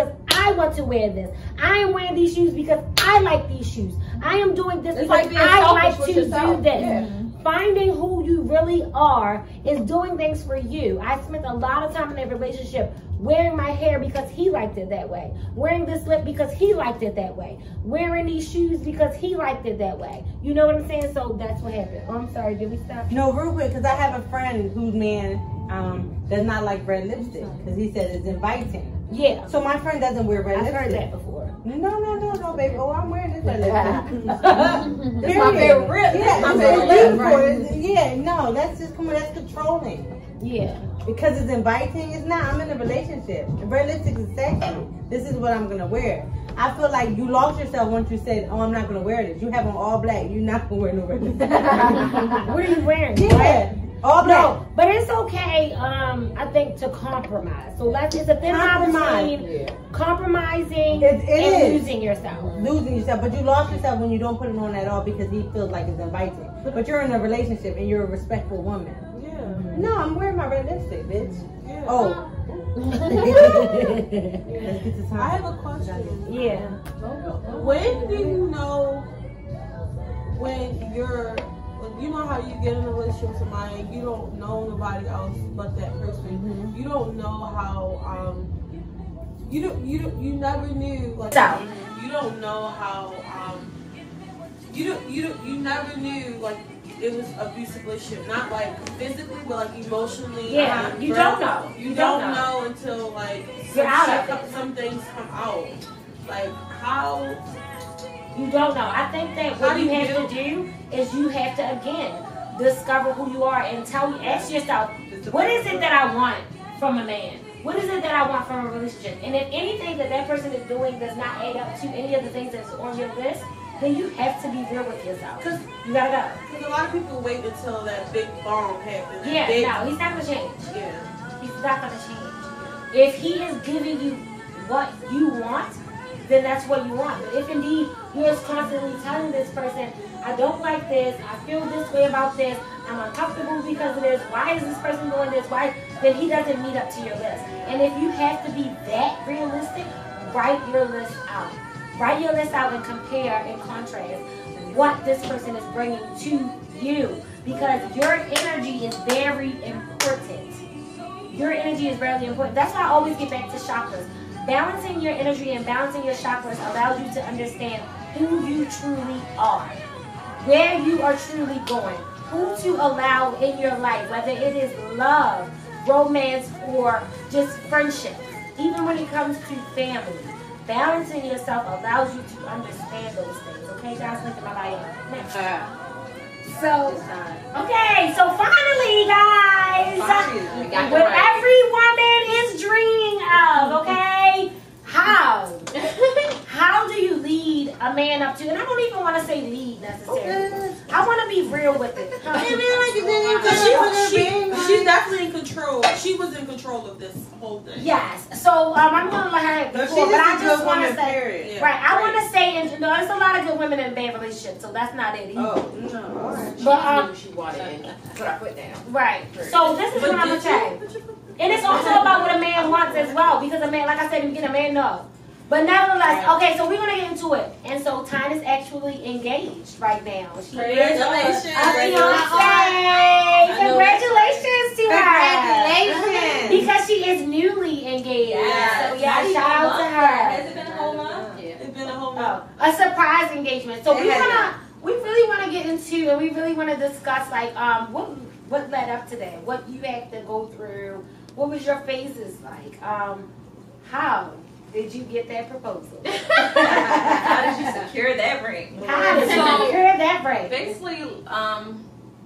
I want to wear this. I am wearing these shoes because I like these shoes. I am doing this It's because like being I selfish like with to yourself. do this. Yeah. Finding who you really are is doing things for you. I spent a lot of time in a relationship wearing my hair because he liked it that way. Wearing this lip because he liked it that way. Wearing these shoes because he liked it that way. You know what I'm saying? So that's what happened. Oh, I'm sorry, did we stop? No, real quick, because I have a friend whose man um, does not like red lipstick because he says it's inviting. Yeah. So my friend doesn't wear red I've lipstick. heard that before. No, no, no, no, baby. Oh, I'm wearing this red lipstick. That's my favorite rip. Yeah, my it's favorite so rip. beautiful. Yeah, no, that's just come on, that's controlling. Yeah. Because it's inviting, it's not. I'm in a relationship. Red lipstick is sexy. This is what I'm gonna wear. I feel like you lost yourself once you said, "Oh, I'm not gonna wear this." You have on all black. You're not gonna wear no red lipstick. What are you wearing? Yeah, all black. No, but it's okay. Um, I think to compromise. So let's. It's a thin line Compromise. between Yeah. compromising It- it and is. losing yourself. Losing yourself, but you lost yourself when you don't put it on at all because he feels like it's inviting. But you're in a relationship and you're a respectful woman. Yeah. No, I'm wearing my red lipstick, bitch. Yeah. Oh. Let's get to time. I have a question. Yeah. When do you know when you're, like, you know how you get in a relationship with somebody and you don't know nobody else but that person. Mm-hmm. You don't know how um you don't you don't you never knew like So. you don't know how um you don't you don't you never knew like it was abusive relationship, not like physically but like emotionally. Yeah, um, you verbal. don't know. You, You don't, don't know. know. until like You're some, out shit of come- it. some things come out. Like how You don't know. I think that How what do you you have do? to do is you have to again discover who you are and tell you ask yourself, what is it that I want from a man? What is it that I want from a relationship? And if anything that that person is doing does not add up to any of the things that's on your list, then you have to be real with yourself. Cause you gotta go. Because a lot of people wait until that big bomb happens. that Yeah, big- no, he's not gonna change. Yeah. He's not gonna change. If he is giving you what you want, then that's what you want. But if indeed you're just constantly telling this person, I don't like this, I feel this way about this, I'm uncomfortable because of this, why is this person doing this, why, then he doesn't meet up to your list. And if you have to be that realistic, write your list out. Write your list out and compare and contrast what this person is bringing to you. Because your energy is very important. Your energy is very important. That's why I always get back to chakras. Balancing your energy and balancing your chakras allows you to understand who you truly are, where you are truly going, who to allow in your life, whether it is love, romance, or just friendship. Even when it comes to family, balancing yourself allows you to understand those things. Okay, guys, look at my light. Next. Uh, So, okay, so finally, guys, Finally. what every woman is dreaming of, okay? How? How do you lead a man up to, and I don't even want to say lead necessarily. I want to be real with it. Because she, was- she, she's definitely in control. She was in control of this whole thing. Yes, so um, I'm going to let her have the No, floor, she's but just I a just good want to woman, say, period. Yeah, right, I right. want to say, and you know, there's a lot of good women in bad relationships, so that's not it either. Oh, no. All right. She But, knew um, what she wanted and put her foot down. Right, so this is But what I'm going did to say. you- but you- And it's also about what a man wants as well, because a man, like I said in the beginning, a man knows. But nevertheless, okay, so we're gonna get into it. And so Tyna's actually engaged right now. She Congratulations. is a fiance. Congratulations to her. Congratulations. Because she is newly engaged. Yeah. So yeah, shout out to Has her. it been a whole month? Yeah. It's been a whole Oh, a surprise engagement. So we It has wanna, we really wanna get into, and we really wanna discuss like um what what led up to that, what you had to go through, what was your phases like, um, how did you get that proposal? How did you secure that ring? How did you So- secure that break? Basically, um,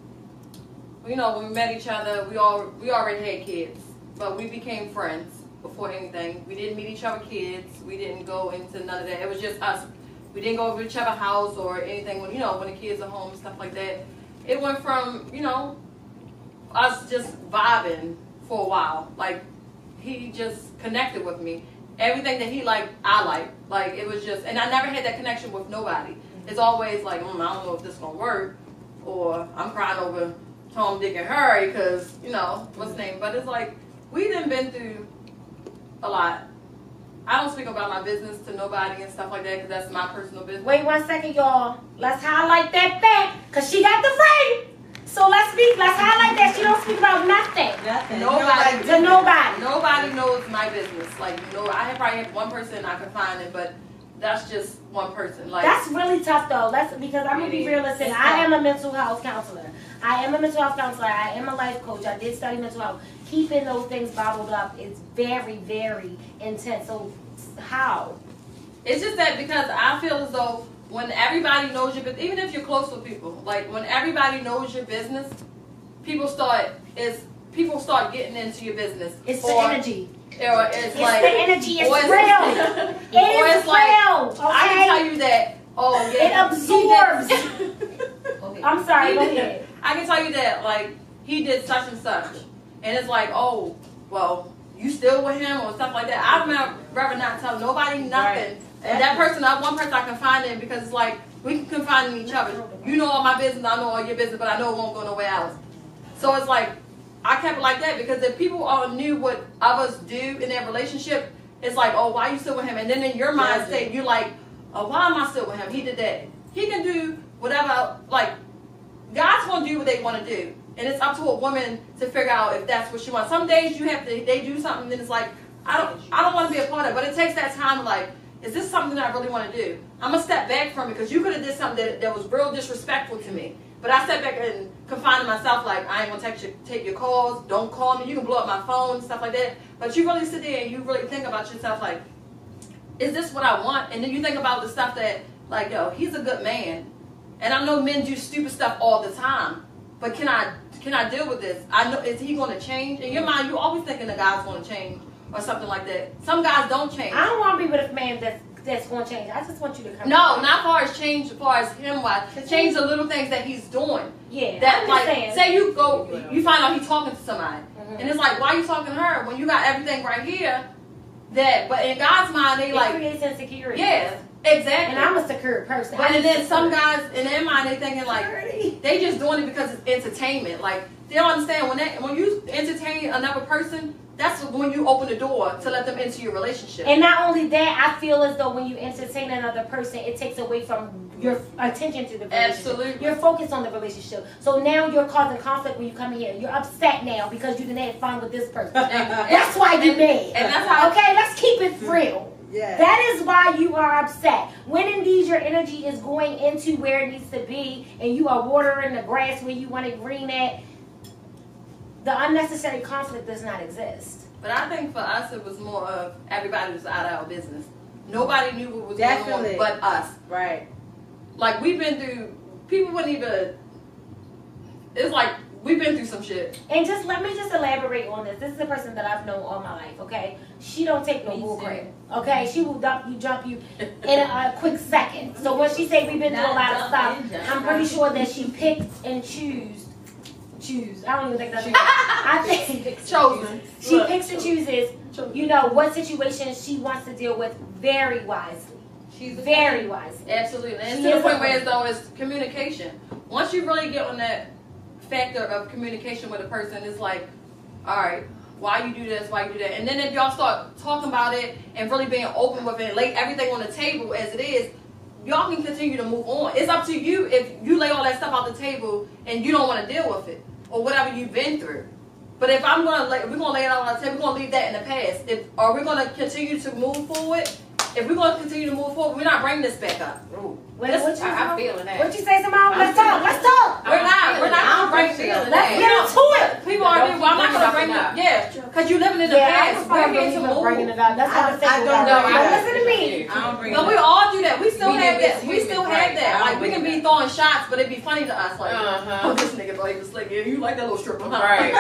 you know, when we met each other, we all we already had kids, but we became friends before anything. We didn't meet each other kids. We didn't go into none of that. It was just us. We didn't go over each other's house or anything. When you know, when the kids are home and stuff like that. It went from you know us just vibing for a while. Like he just connected with me. Everything that he liked, I liked. Like it was just, and I never had that connection with nobody. It's always like, mm, I don't know if this gonna work, or I'm crying over Tom, Dick, and Harry because you know what's the name. But it's like we done been through a lot. I don't speak about my business to nobody and stuff like that because that's my personal business. Wait one second, y'all. Let's highlight that fact because she got the frame. So let's speak. Let's highlight that she don't speak about nothing. Nothing. Nobody. To nobody. Nobody knows my business. Like, you know, I probably have one person I can find it, but that's just one person. Like, that's really tough though. That's because I'm gonna be realistic. I am a mental health counselor. I am a mental health counselor. I am a life coach. I did study mental health. Keeping those things bottled up is very, very intense. So how? It's just that because I feel as though when everybody knows your business, even if you're close with people, like when everybody knows your business, people start is people start getting into your business. It's or, the energy. Or it's, it's like the energy. It's or it's, real. It or is it's like, real. Okay? I can tell you that. Oh yeah. It absorbs. Okay. I'm sorry. Go Did, ahead. I can tell you that like he did such and such, and it's like, oh well, you still with him or stuff like that. I'd rather not tell nobody nothing. Right. And that person, that one person I can find in because it's like we can confide in each other. You know all my business, I know all your business, but I know it won't go nowhere else. So it's like I kept it like that because if people all knew what others do in their relationship, it's like, oh, why are you still with him? And then in your mind state, you're like, oh, why am I still with him? He did that. He can do whatever. Like God's gonna do what they want to do, and it's up to a woman to figure out if that's what she wants. Some days you have to, they do something, and it's like, I don't, I don't want to be a part of it, but it takes that time. Like, is this something that I really want to do? I'm gonna step back from it because you could have did something that, that was real disrespectful to me. But I stepped back and confined myself, like, I ain't gonna take your, take your calls, don't call me, you can blow up my phone, and stuff like that. But you really sit there and you really think about yourself, like, is this what I want? And then you think about the stuff that, like, yo, he's a good man. And I know men do stupid stuff all the time. But can I can I deal with this? I know, is he gonna change? In your mind, you're always thinking the guy's gonna change or something like that. Some guys don't change. I don't want to be with a man that's that's going to change. I just want you to come. No, not far as change, as far as him wise. Change the little things that he's doing. Yeah, that I'm like saying. Say you go, you find out he's talking to somebody, mm-hmm. and it's like, why are you talking to her when you got everything right here? That, but in God's mind, they it like creates insecurity. Yeah, exactly. And I'm a secure person. But I'm and then secure. some guys in their mind they thinking like they just doing it because it's entertainment. Like they don't understand when that when you entertain another person. That's when you open the door to let them into your relationship. And not only that, I feel as though when you entertain another person, it takes away from your attention to the relationship. Absolutely. You're focused on the relationship. So now you're causing conflict when you come here. You're upset now because you didn't have fun with this person. That's why you're mad. And that's how. Okay, let's keep it real. Yeah. That is why you are upset. When indeed your energy is going into where it needs to be, and you are watering the grass where you want it green at, the unnecessary conflict does not exist. But I think for us, it was more of everybody was out of our business. Nobody knew what was Definitely. going on but us. Right. Like, we've been through, people wouldn't even, it's like, we've been through some shit. And just let me just elaborate on this. This is a person that I've known all my life, okay? She don't take no bull crap, okay? She will dump you, jump you in a, a quick second. So when she say we've been through a lot of stuff, I'm pretty sure that she picked and choose. Choose. I don't even think that's I think chosen. She Look, picks and chooses, you know, what situations she wants to deal with very wisely. She's very wisely. Absolutely. And She to the is point a where it's though it's communication. Once you really get on that factor of communication with a person, it's like, all right, why you do this, why you do that. And then if y'all start talking about it and really being open with it and lay everything on the table as it is, y'all can continue to move on. It's up to you if you lay all that stuff out the table and you don't want to deal with it or whatever you've been through. But if I'm gonna lay, we're gonna lay it out on the table, we're gonna leave that in the past. If are we gonna continue to move forward? If we're gonna continue to move forward, we're not bringing this back up. Ooh. What, what you, I'm feeling that. What you say, Simone? Let's talk. Let's talk. We're not. We're not gonna bring it up. Let's get into it. People are doing. Well, I'm not gonna bring it up. Yeah, because you're living in the yeah, past. We're We're here to move. bringing it up. That's what I'm saying. I don't know. know. Listen to me. I don't bring it But up. we all do that. We still We have do that. this We still human, have right. that. I Like don't we can bring be it throwing shots, but it'd be funny to us. Like, Uh-huh. oh, this nigga thought he was slick. Yeah, you like that little stripper, huh? Right.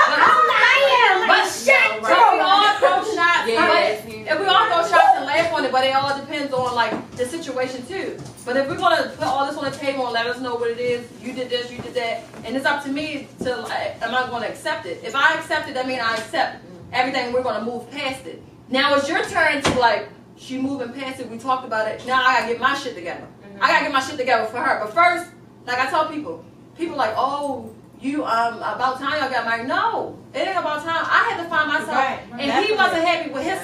I am. But shit, but we all throw shots. Yeah. But if we all throw shots and laugh on it, but it all depends on like the situation too. But if we're gonna put all this on the table and let us know what it is, you did this, you did that, and it's up to me to like, am I going to accept it? If I accept it, that means I accept everything. We're gonna move past it. Now it's your turn to like, she moving past it. We talked about it. Now I gotta get my shit together. Mm-hmm. I gotta get my shit together for her. But first, like I tell people, people like, oh, you um about time y'all got married. No, it ain't about time. I had to find myself, Right. and he wasn't happy with himself. Yes.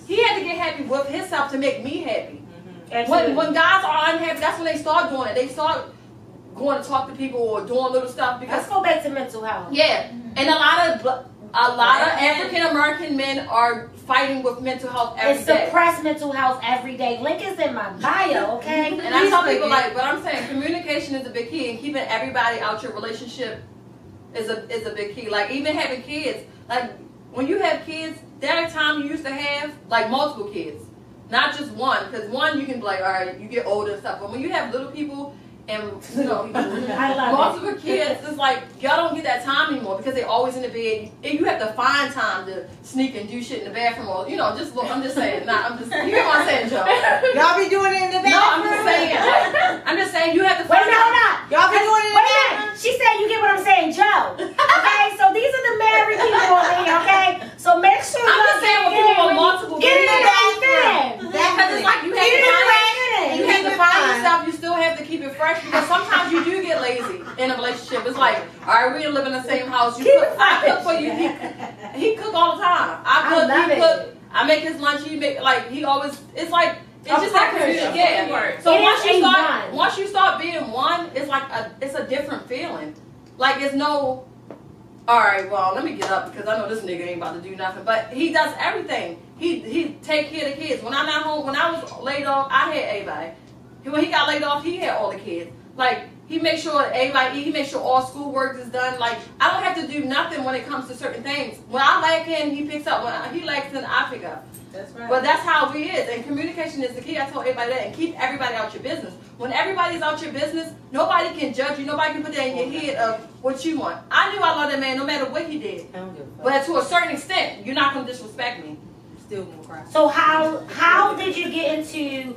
he had to get happy with himself to make me happy. Mm-hmm. When when guys are unhappy, that's when they start doing it. They start going to talk to people or doing little stuff because let's go back to mental health. Yeah, and a lot of a lot of African American men are fighting with mental health every it's day. suppressed mental health every day. Link is in my bio, okay? And I tell people like, but I'm saying communication is a big key, and keeping everybody out your relationship is a is a big key. Like even having kids, like when you have kids, there are times you used to have like multiple kids, not just one. Because one you can be like, all right, you get older and stuff. But when you have little people and you know I love multiple it. kids, it's like y'all don't get that time anymore because they're always in the bed, and you have to find time to sneak and do shit in the bathroom or you know just look. I'm just saying, not I'm just you get what I'm saying, Joe. Y'all be doing it in the bathroom? No, I'm just saying. Like, I'm just saying you have to. Wait, find no, time. no. Y'all be doing it in the Wait a bathroom? minute. She said you get what I'm saying, Joe. Okay, so these are the married people over here, okay? So make sure I'm y'all just saying get when people in with multiple get in the kids. bathroom. Because it's like you have Get to in the find bathroom. you have to find yourself. You still have to keep it fresh because sometimes you do get lazy in a relationship. It's like, all right, we live in the same house. You Keep cook, it I cook fresh. for you. He, he cook all the time. I I cook. love he it. cook. I make his lunch. He make like he always. It's like it's A just like partnership. yeah. So It once is you a start, one. once you start being one, it's like a it's a different feeling. Like it's no. All right, well, let me get up because I know this nigga ain't about to do nothing. But he does everything. He he take care of the kids. When I'm not home, when I was laid off, I had everybody. When he got laid off, he had all the kids. Like he makes sure everybody eat. He makes sure all schoolwork is done. Like I don't have to do nothing when it comes to certain things. When I lack in, he picks up. When he lacks in, I pick up. That's right. But that's how we is. And communication is the key. I told everybody that. And keep everybody out your business. When everybody's out your business, nobody can judge you. Nobody can put that in your head of what you want. I knew I loved that man no matter what he did. I don't give a fuck. But to a certain extent, you're not going to disrespect me. Still gonna cry. So how how did you get into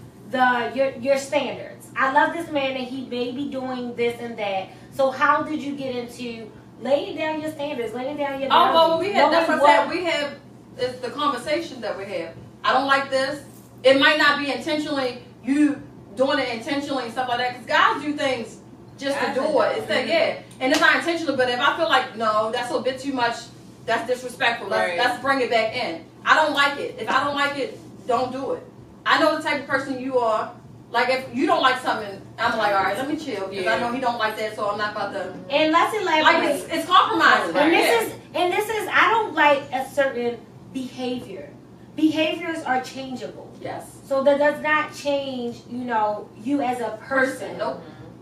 the your your standards? I love this man and he may be doing this and that. So how did you get into laying down your standards, laying down your Oh, boundaries? well, we have, that's knowing what I what- said. We have, it's the conversation that we have. I don't like this. It might not be intentionally, you doing it intentionally and stuff like that. Because guys do things just to Guys do do it. It's that, yeah. And it's not intentional, but if I feel like, no, that's a bit too much, that's disrespectful. Let's, Right. let's bring it back in. I don't like it. If I don't like it, don't do it. I know the type of person you are. Like, if you don't like something, I'm like, all right, let me chill. Because I know he don't like that, so I'm not about to. And let's elaborate. Like, it's, it's compromising. And this Yeah. is and this is I don't like a certain behavior. Behaviors are changeable. Yes. So that does not change, you know, you as a person. Nope.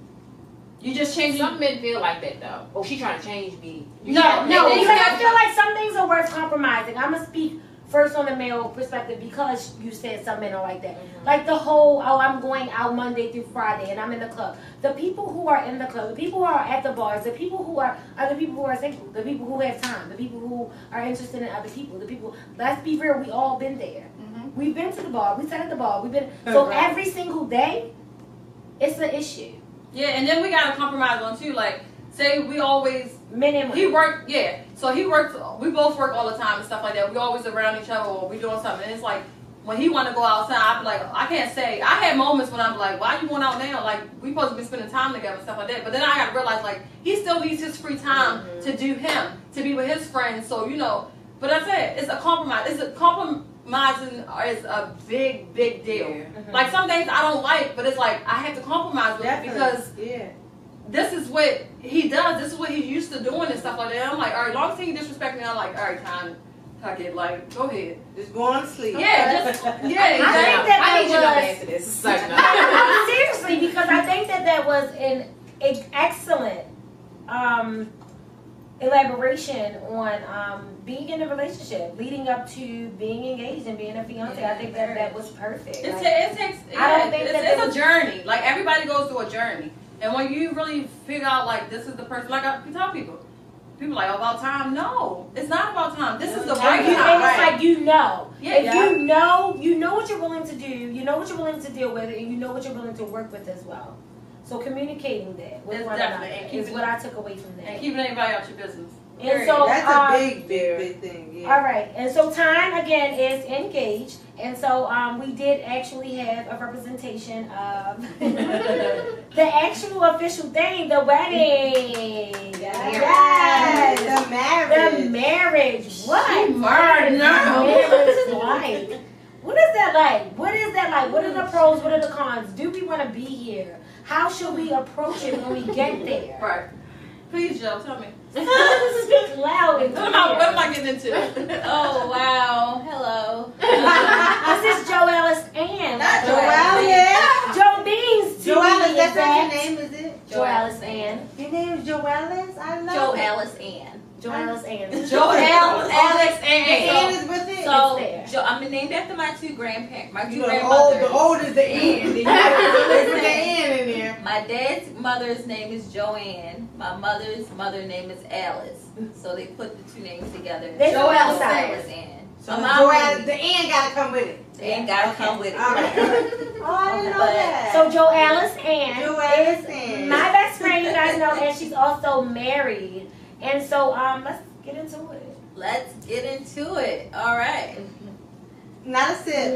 You just change Some men feel like that though. Oh, she trying to change me. You No, can't- No, and because then- I feel like some things are worth compromising. I'm gonna speak first on the male perspective because you said some men are like that. Mhm. Like the whole, oh, I'm going out Monday through Friday and I'm in the club. The people who are in the club, the people who are at the bars, the people who are are the people who are single, the people who have time, the people who are interested in other people, the people. Let's be real, we all been there. Mhm. We've been to the bar. We sat at the bar. We've been so Right. every single day, it's an issue. Yeah, and then we gotta compromise on too. Like, say we always Men and he women. worked, yeah. So he works. We both work all the time and stuff like that. We always around each other or we doing something. And it's like when he want to go outside, I be like, I can't say. I had moments when I'm like, why you going out now? Like we supposed to be spending time together and stuff like that. But then I got to realize like he still needs his free time Mm-hmm. to do him, to be with his friends. So you know. But that's it. It's a compromise. It's a compromising is a big, big deal. Yeah. Like some things I don't like, but it's like I have to compromise with it because yeah. this is what he does. This is what he's used to doing and stuff like that. I'm like, all right, as long as he disrespect me, I'm like, all right, time, tuck it. Like, go ahead. Just go on to sleep. Yeah, just yeah. I think Exactly. that I need you to was- answer this. It's like, no. No, seriously, because I think that that was an, an excellent um, elaboration on um, being in a relationship, leading up to being engaged and being a fiance. I think that that was perfect. It's, Like, it takes. I Yeah, don't think it's, that it's there a was- journey. Like everybody goes through a journey, and when you really figure out like this is the person, like I tell people, people like about time. No, it's not about time. This is the and, right you, time. and it's like you know. Yeah, if yeah. you know, you know what you're willing to do, you know what you're willing to deal with, and you know what you're willing to work with as well. So communicating that with It's one definitely- another and is keeping- what I took away from that. And keeping anybody out your business. And so that's um, a big, big, big thing. Yeah. All right, and so time again is engaged, and so um, we did actually have a representation of the actual official thing, the wedding. Yes, the marriage. The marriage. What? She murdered marriage like? What is that like? What is that like? What are the pros? What are the cons? Do we want to be here? How should we approach it when we get there? Right. Please, Joe, tell me. Speak loud and What am I, what am I getting into? Oh wow! Hello. This is Joellis and Not Joelle. Joe Beans. Joellis, that's not your name, is it? Joellis and Your name is Joellis? I love Joe it. Alice Ann. Joellis and Joe Alice Alex The Ann. N is with it. So, there. so I'm named after my two grandparents, my two You know, the old, grandmothers. the old is the N. Then you put the N in there. My dad's mother's name is Joanne. My mother's mother name is Alice. So they put the two names together. They Joe Alice Alice Ann. So My the, mom Joelle, named- the N gotta come with it. They ain't gotta come with it. All right. Oh, I didn't know But- that. So Joellis and Joellis is and my best friend, you guys know, and she's also married. And so um, let's get into it. Let's get into it. All right. not a sip.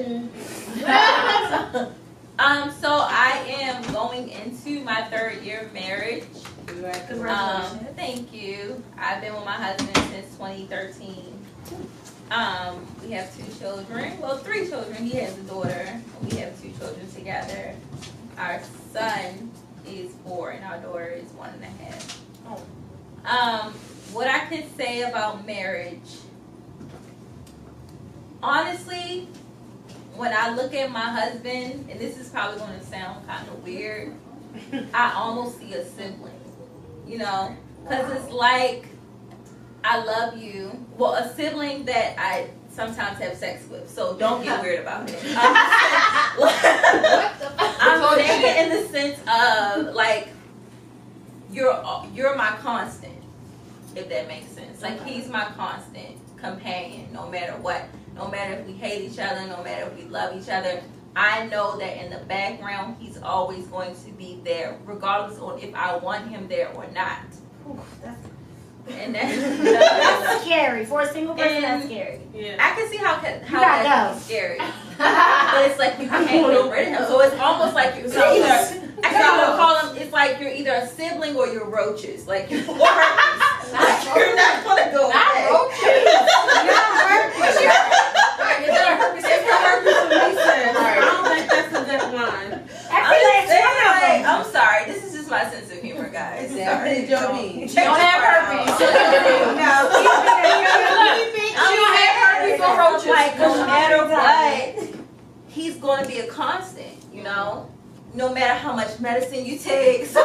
Um, so I am going into my third year of marriage. Um, thank you. I've been with my husband since twenty thirteen. Um, we have two children. Well, three children. He has a daughter. We have two children together. Our son is four and our daughter is one and a half. Um, what I could say about marriage, honestly, when I look at my husband, and this is probably going to sound kind of weird, I almost see a sibling, you know, because it's like, I love you. Well, a sibling that I sometimes have sex with, so don't get weird about it. I'm saying it in the sense of, like, you're you're my constant, if that makes sense. Like, he's my constant companion, no matter what. No matter if we hate each other, no matter if we love each other, I know that in the background, he's always going to be there, regardless of if I want him there or not. Ooh, that's, And that's, that's scary. For a single person, And- that's scary. Yeah. I can see how how gotta that go. is scary, but it's like you can't get rid of him. So it's almost like you're so either, I kind of call him. It's like you're either a sibling or you're roaches. Like you're herpes. Like, you're not gonna go Not away. roaches. You're herpes. Is that a herpes? It's a herpes from Lisa. I don't think that's the that line. I'm, Actually, just saying, like, like, I'm sorry. This is just my sense of humor, guys. Sorry. Joe Beans. Check Don't this have part herpes. out. She don't have herpes or roaches. Like, no matter what, he's going to be a constant, you know? No matter how much medicine you take. So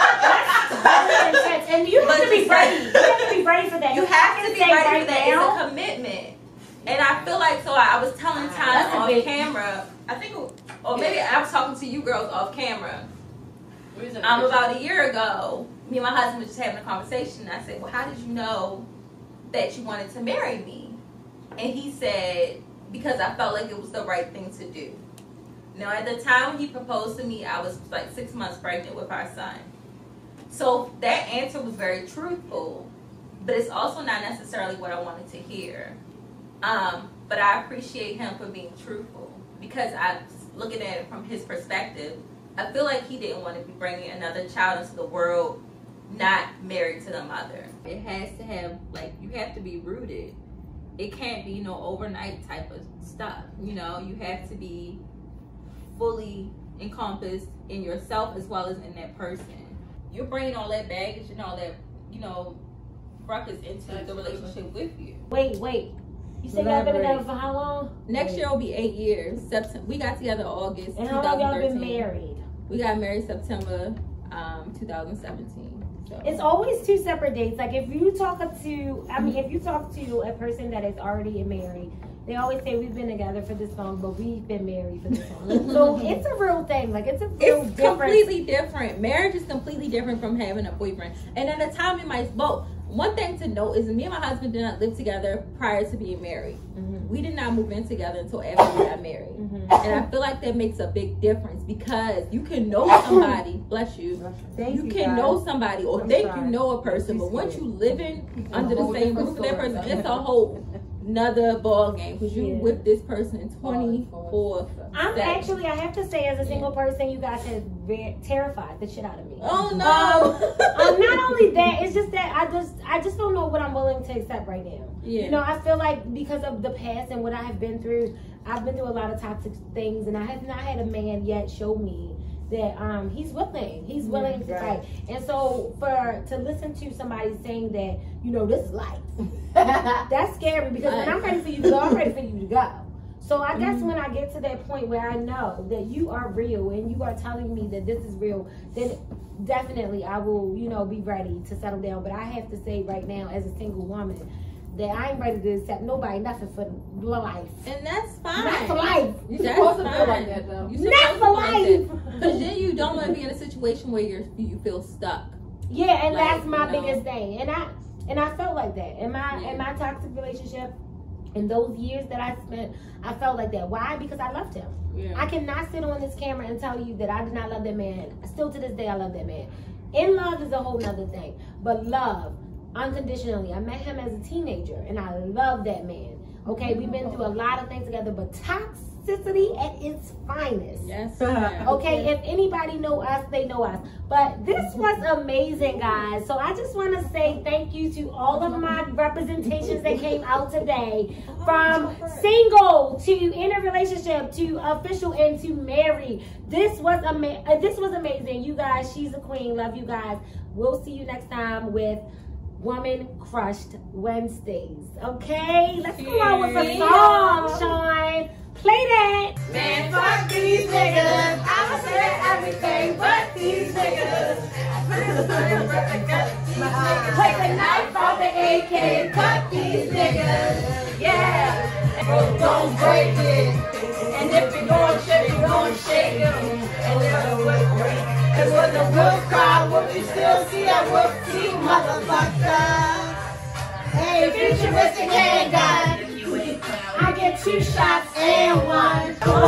Very intense. And you have But to be just ready. like- You have to be ready for that. you have to can be say ready right for that. now, It's a commitment. And I feel like, so I, I was telling That's Ty a off big- camera, I think, or maybe I was talking to you girls off camera. Um, about a year ago, me and my husband were just having a conversation. I said, well, how did you know that you wanted to marry me? And he said, because I felt like it was the right thing to do. Now, at the time when he proposed to me, I was like six months pregnant with our son. So that answer was very truthful, but it's also not necessarily what I wanted to hear. Um, but I appreciate him for being truthful, because I, looking at it from his perspective, I feel like he didn't want to be bringing another child into the world not married to the mother. It has to have, like, you have to be rooted. It can't be no overnight type of stuff, you know? You have to be fully encompassed in yourself as well as in that person. You're bringing all that baggage and all that, you know, ruckus into the relationship with you. Wait, wait. You said y'all been together for how long? Next year will be eight years. September. We got together August And how long y'all been twenty thirteen. married? We got married September um, two thousand seventeen. So. It's always two separate dates. Like if you talk to, I mean, if you talk to a person that is already married, they always say we've been together for this long, but we've been married for this long. So it's a real thing. Like it's a real It's difference. completely different. Marriage is completely different from having a boyfriend. And at the time, it might both. one thing to note is me and my husband did not live together prior to being married. Mm-hmm. We did not move in together until after we got married. Mm-hmm. And I feel like that makes a big difference because you can know somebody, bless you, Thank you, you can guys. know somebody or I'm think sorry. you know a person, but once you live in under the same roof with that person, it's a whole another ball game because you yeah. with this person twenty-four I'm seven. Actually, I have to say, as a single person, you guys have very terrified the shit out of me. Oh no! Um, um, not only that, it's just that I just I just don't know what I'm willing to accept right now. Yeah. You know, I feel like because of the past and what I have been through, I've been through a lot of toxic things, and I have not had a man yet show me that um he's willing he's willing yeah, to right. fight. And so for to listen to somebody saying that, you know, this is life, that's scary because when I'm ready for you to go, I'm ready for you to go. So I guess mm-hmm. when I get to that point where I know that you are real and you are telling me that this is real, then definitely I will, you know, be ready to settle down. But I have to say right now, as a single woman, that I ain't ready to accept nobody, nothing for life. And that's fine. Not for life. You're supposed to feel like that, though. You're Not for life. Because then you don't want to be in a situation where you're you feel stuck. Yeah, and like, that's my you know, biggest thing. And I and I felt like that in my yeah. in my toxic relationship. In those years that I spent, I felt like that. Why? Because I loved him. Yeah. I cannot sit on this camera and tell you that I did not love that man. Still to this day, I love that man. In love is a whole nother thing. But love, unconditionally. I met him as a teenager, and I love that man. Okay, we've been through a lot of things together, but toxicity at its finest. Yes. Okay, if anybody know us, they know us. But this was amazing, guys. So I just want to say thank you to all of my representations that came out today. From single to in a relationship to official and to married. This was ama- uh, this was amazing. You guys, she's a queen. Love you guys. We'll see you next time with Woman Crushed Wednesdays. Okay, let's go on with a song, Sean. Play that. Man, fuck these niggas. I'ma say everything but these niggas. Take the knife off the A K and cut these niggas. Yeah. Don't break it. And if you're going to shake, you're going to shake it. And let it break. Cause when the wolf cry, wolf, you still see that wolf team, motherfucker. Hey, futuristic handgun. I get two shots and one.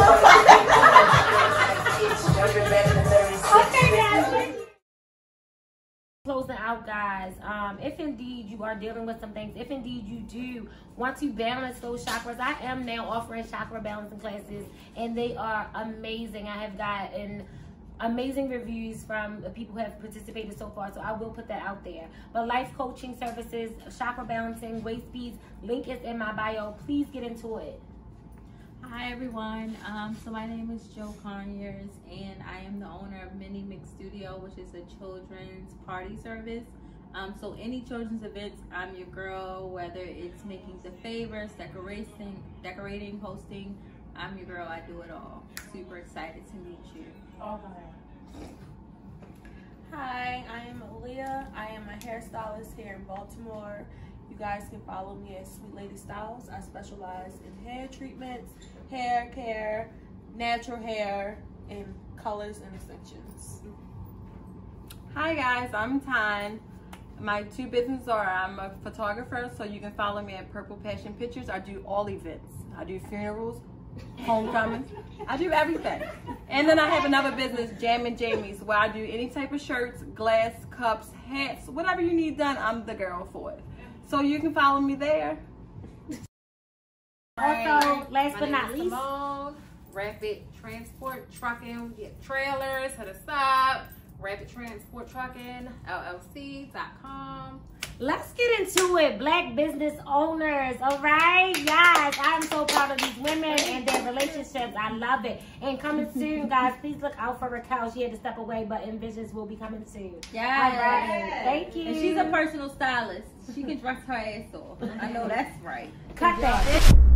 Okay, guys. Closing out, guys. Um, if indeed you are dealing with some things, if indeed you do want to balance those chakras, I am now offering chakra balancing classes, and they are amazing. I have gotten amazing reviews from the people who have participated so far, so I will put that out there. But life coaching services, chakra balancing, waist beads, link is in my bio. Please get into it. Hi everyone, um, so my name is Jo Conyers, and I am the owner of Mini Mix Studio, which is a children's party service. Um, so any children's events, I'm your girl. Whether it's making the favors, decorating, decorating, hosting, I'm your girl. I do it all. Super excited to meet you. Hi, I am Aaliyah. I am a hairstylist here in Baltimore. You guys can follow me at Sweet Lady Styles. I specialize in hair treatments, hair care, natural hair, and colors and extensions. Hi guys, I'm Tyne. My two businesses are I'm a photographer, so you can follow me at Purple Passion Pictures. I do all events. I do funerals, homecomings. I do everything. And then I have another business, Jam and Jamie's, where I do any type of shirts, glass, cups, hats, whatever you need done, I'm the girl for it. So you can follow me there. Also, last but not least, Simone, Rapid Transport Trucking. We get trailers, hit us up. Rapid Transport Trucking, L L C dot com. Let's get into it. Black business owners, all right? Yes, I'm so proud of these women and their relationships. I love it. And coming soon, guys, please look out for Raquel. She had to step away, but Envisions will be coming soon. Yeah. All right. Thank you. And she's a personal stylist. She can dress her ass off. I know that's right. Cut that.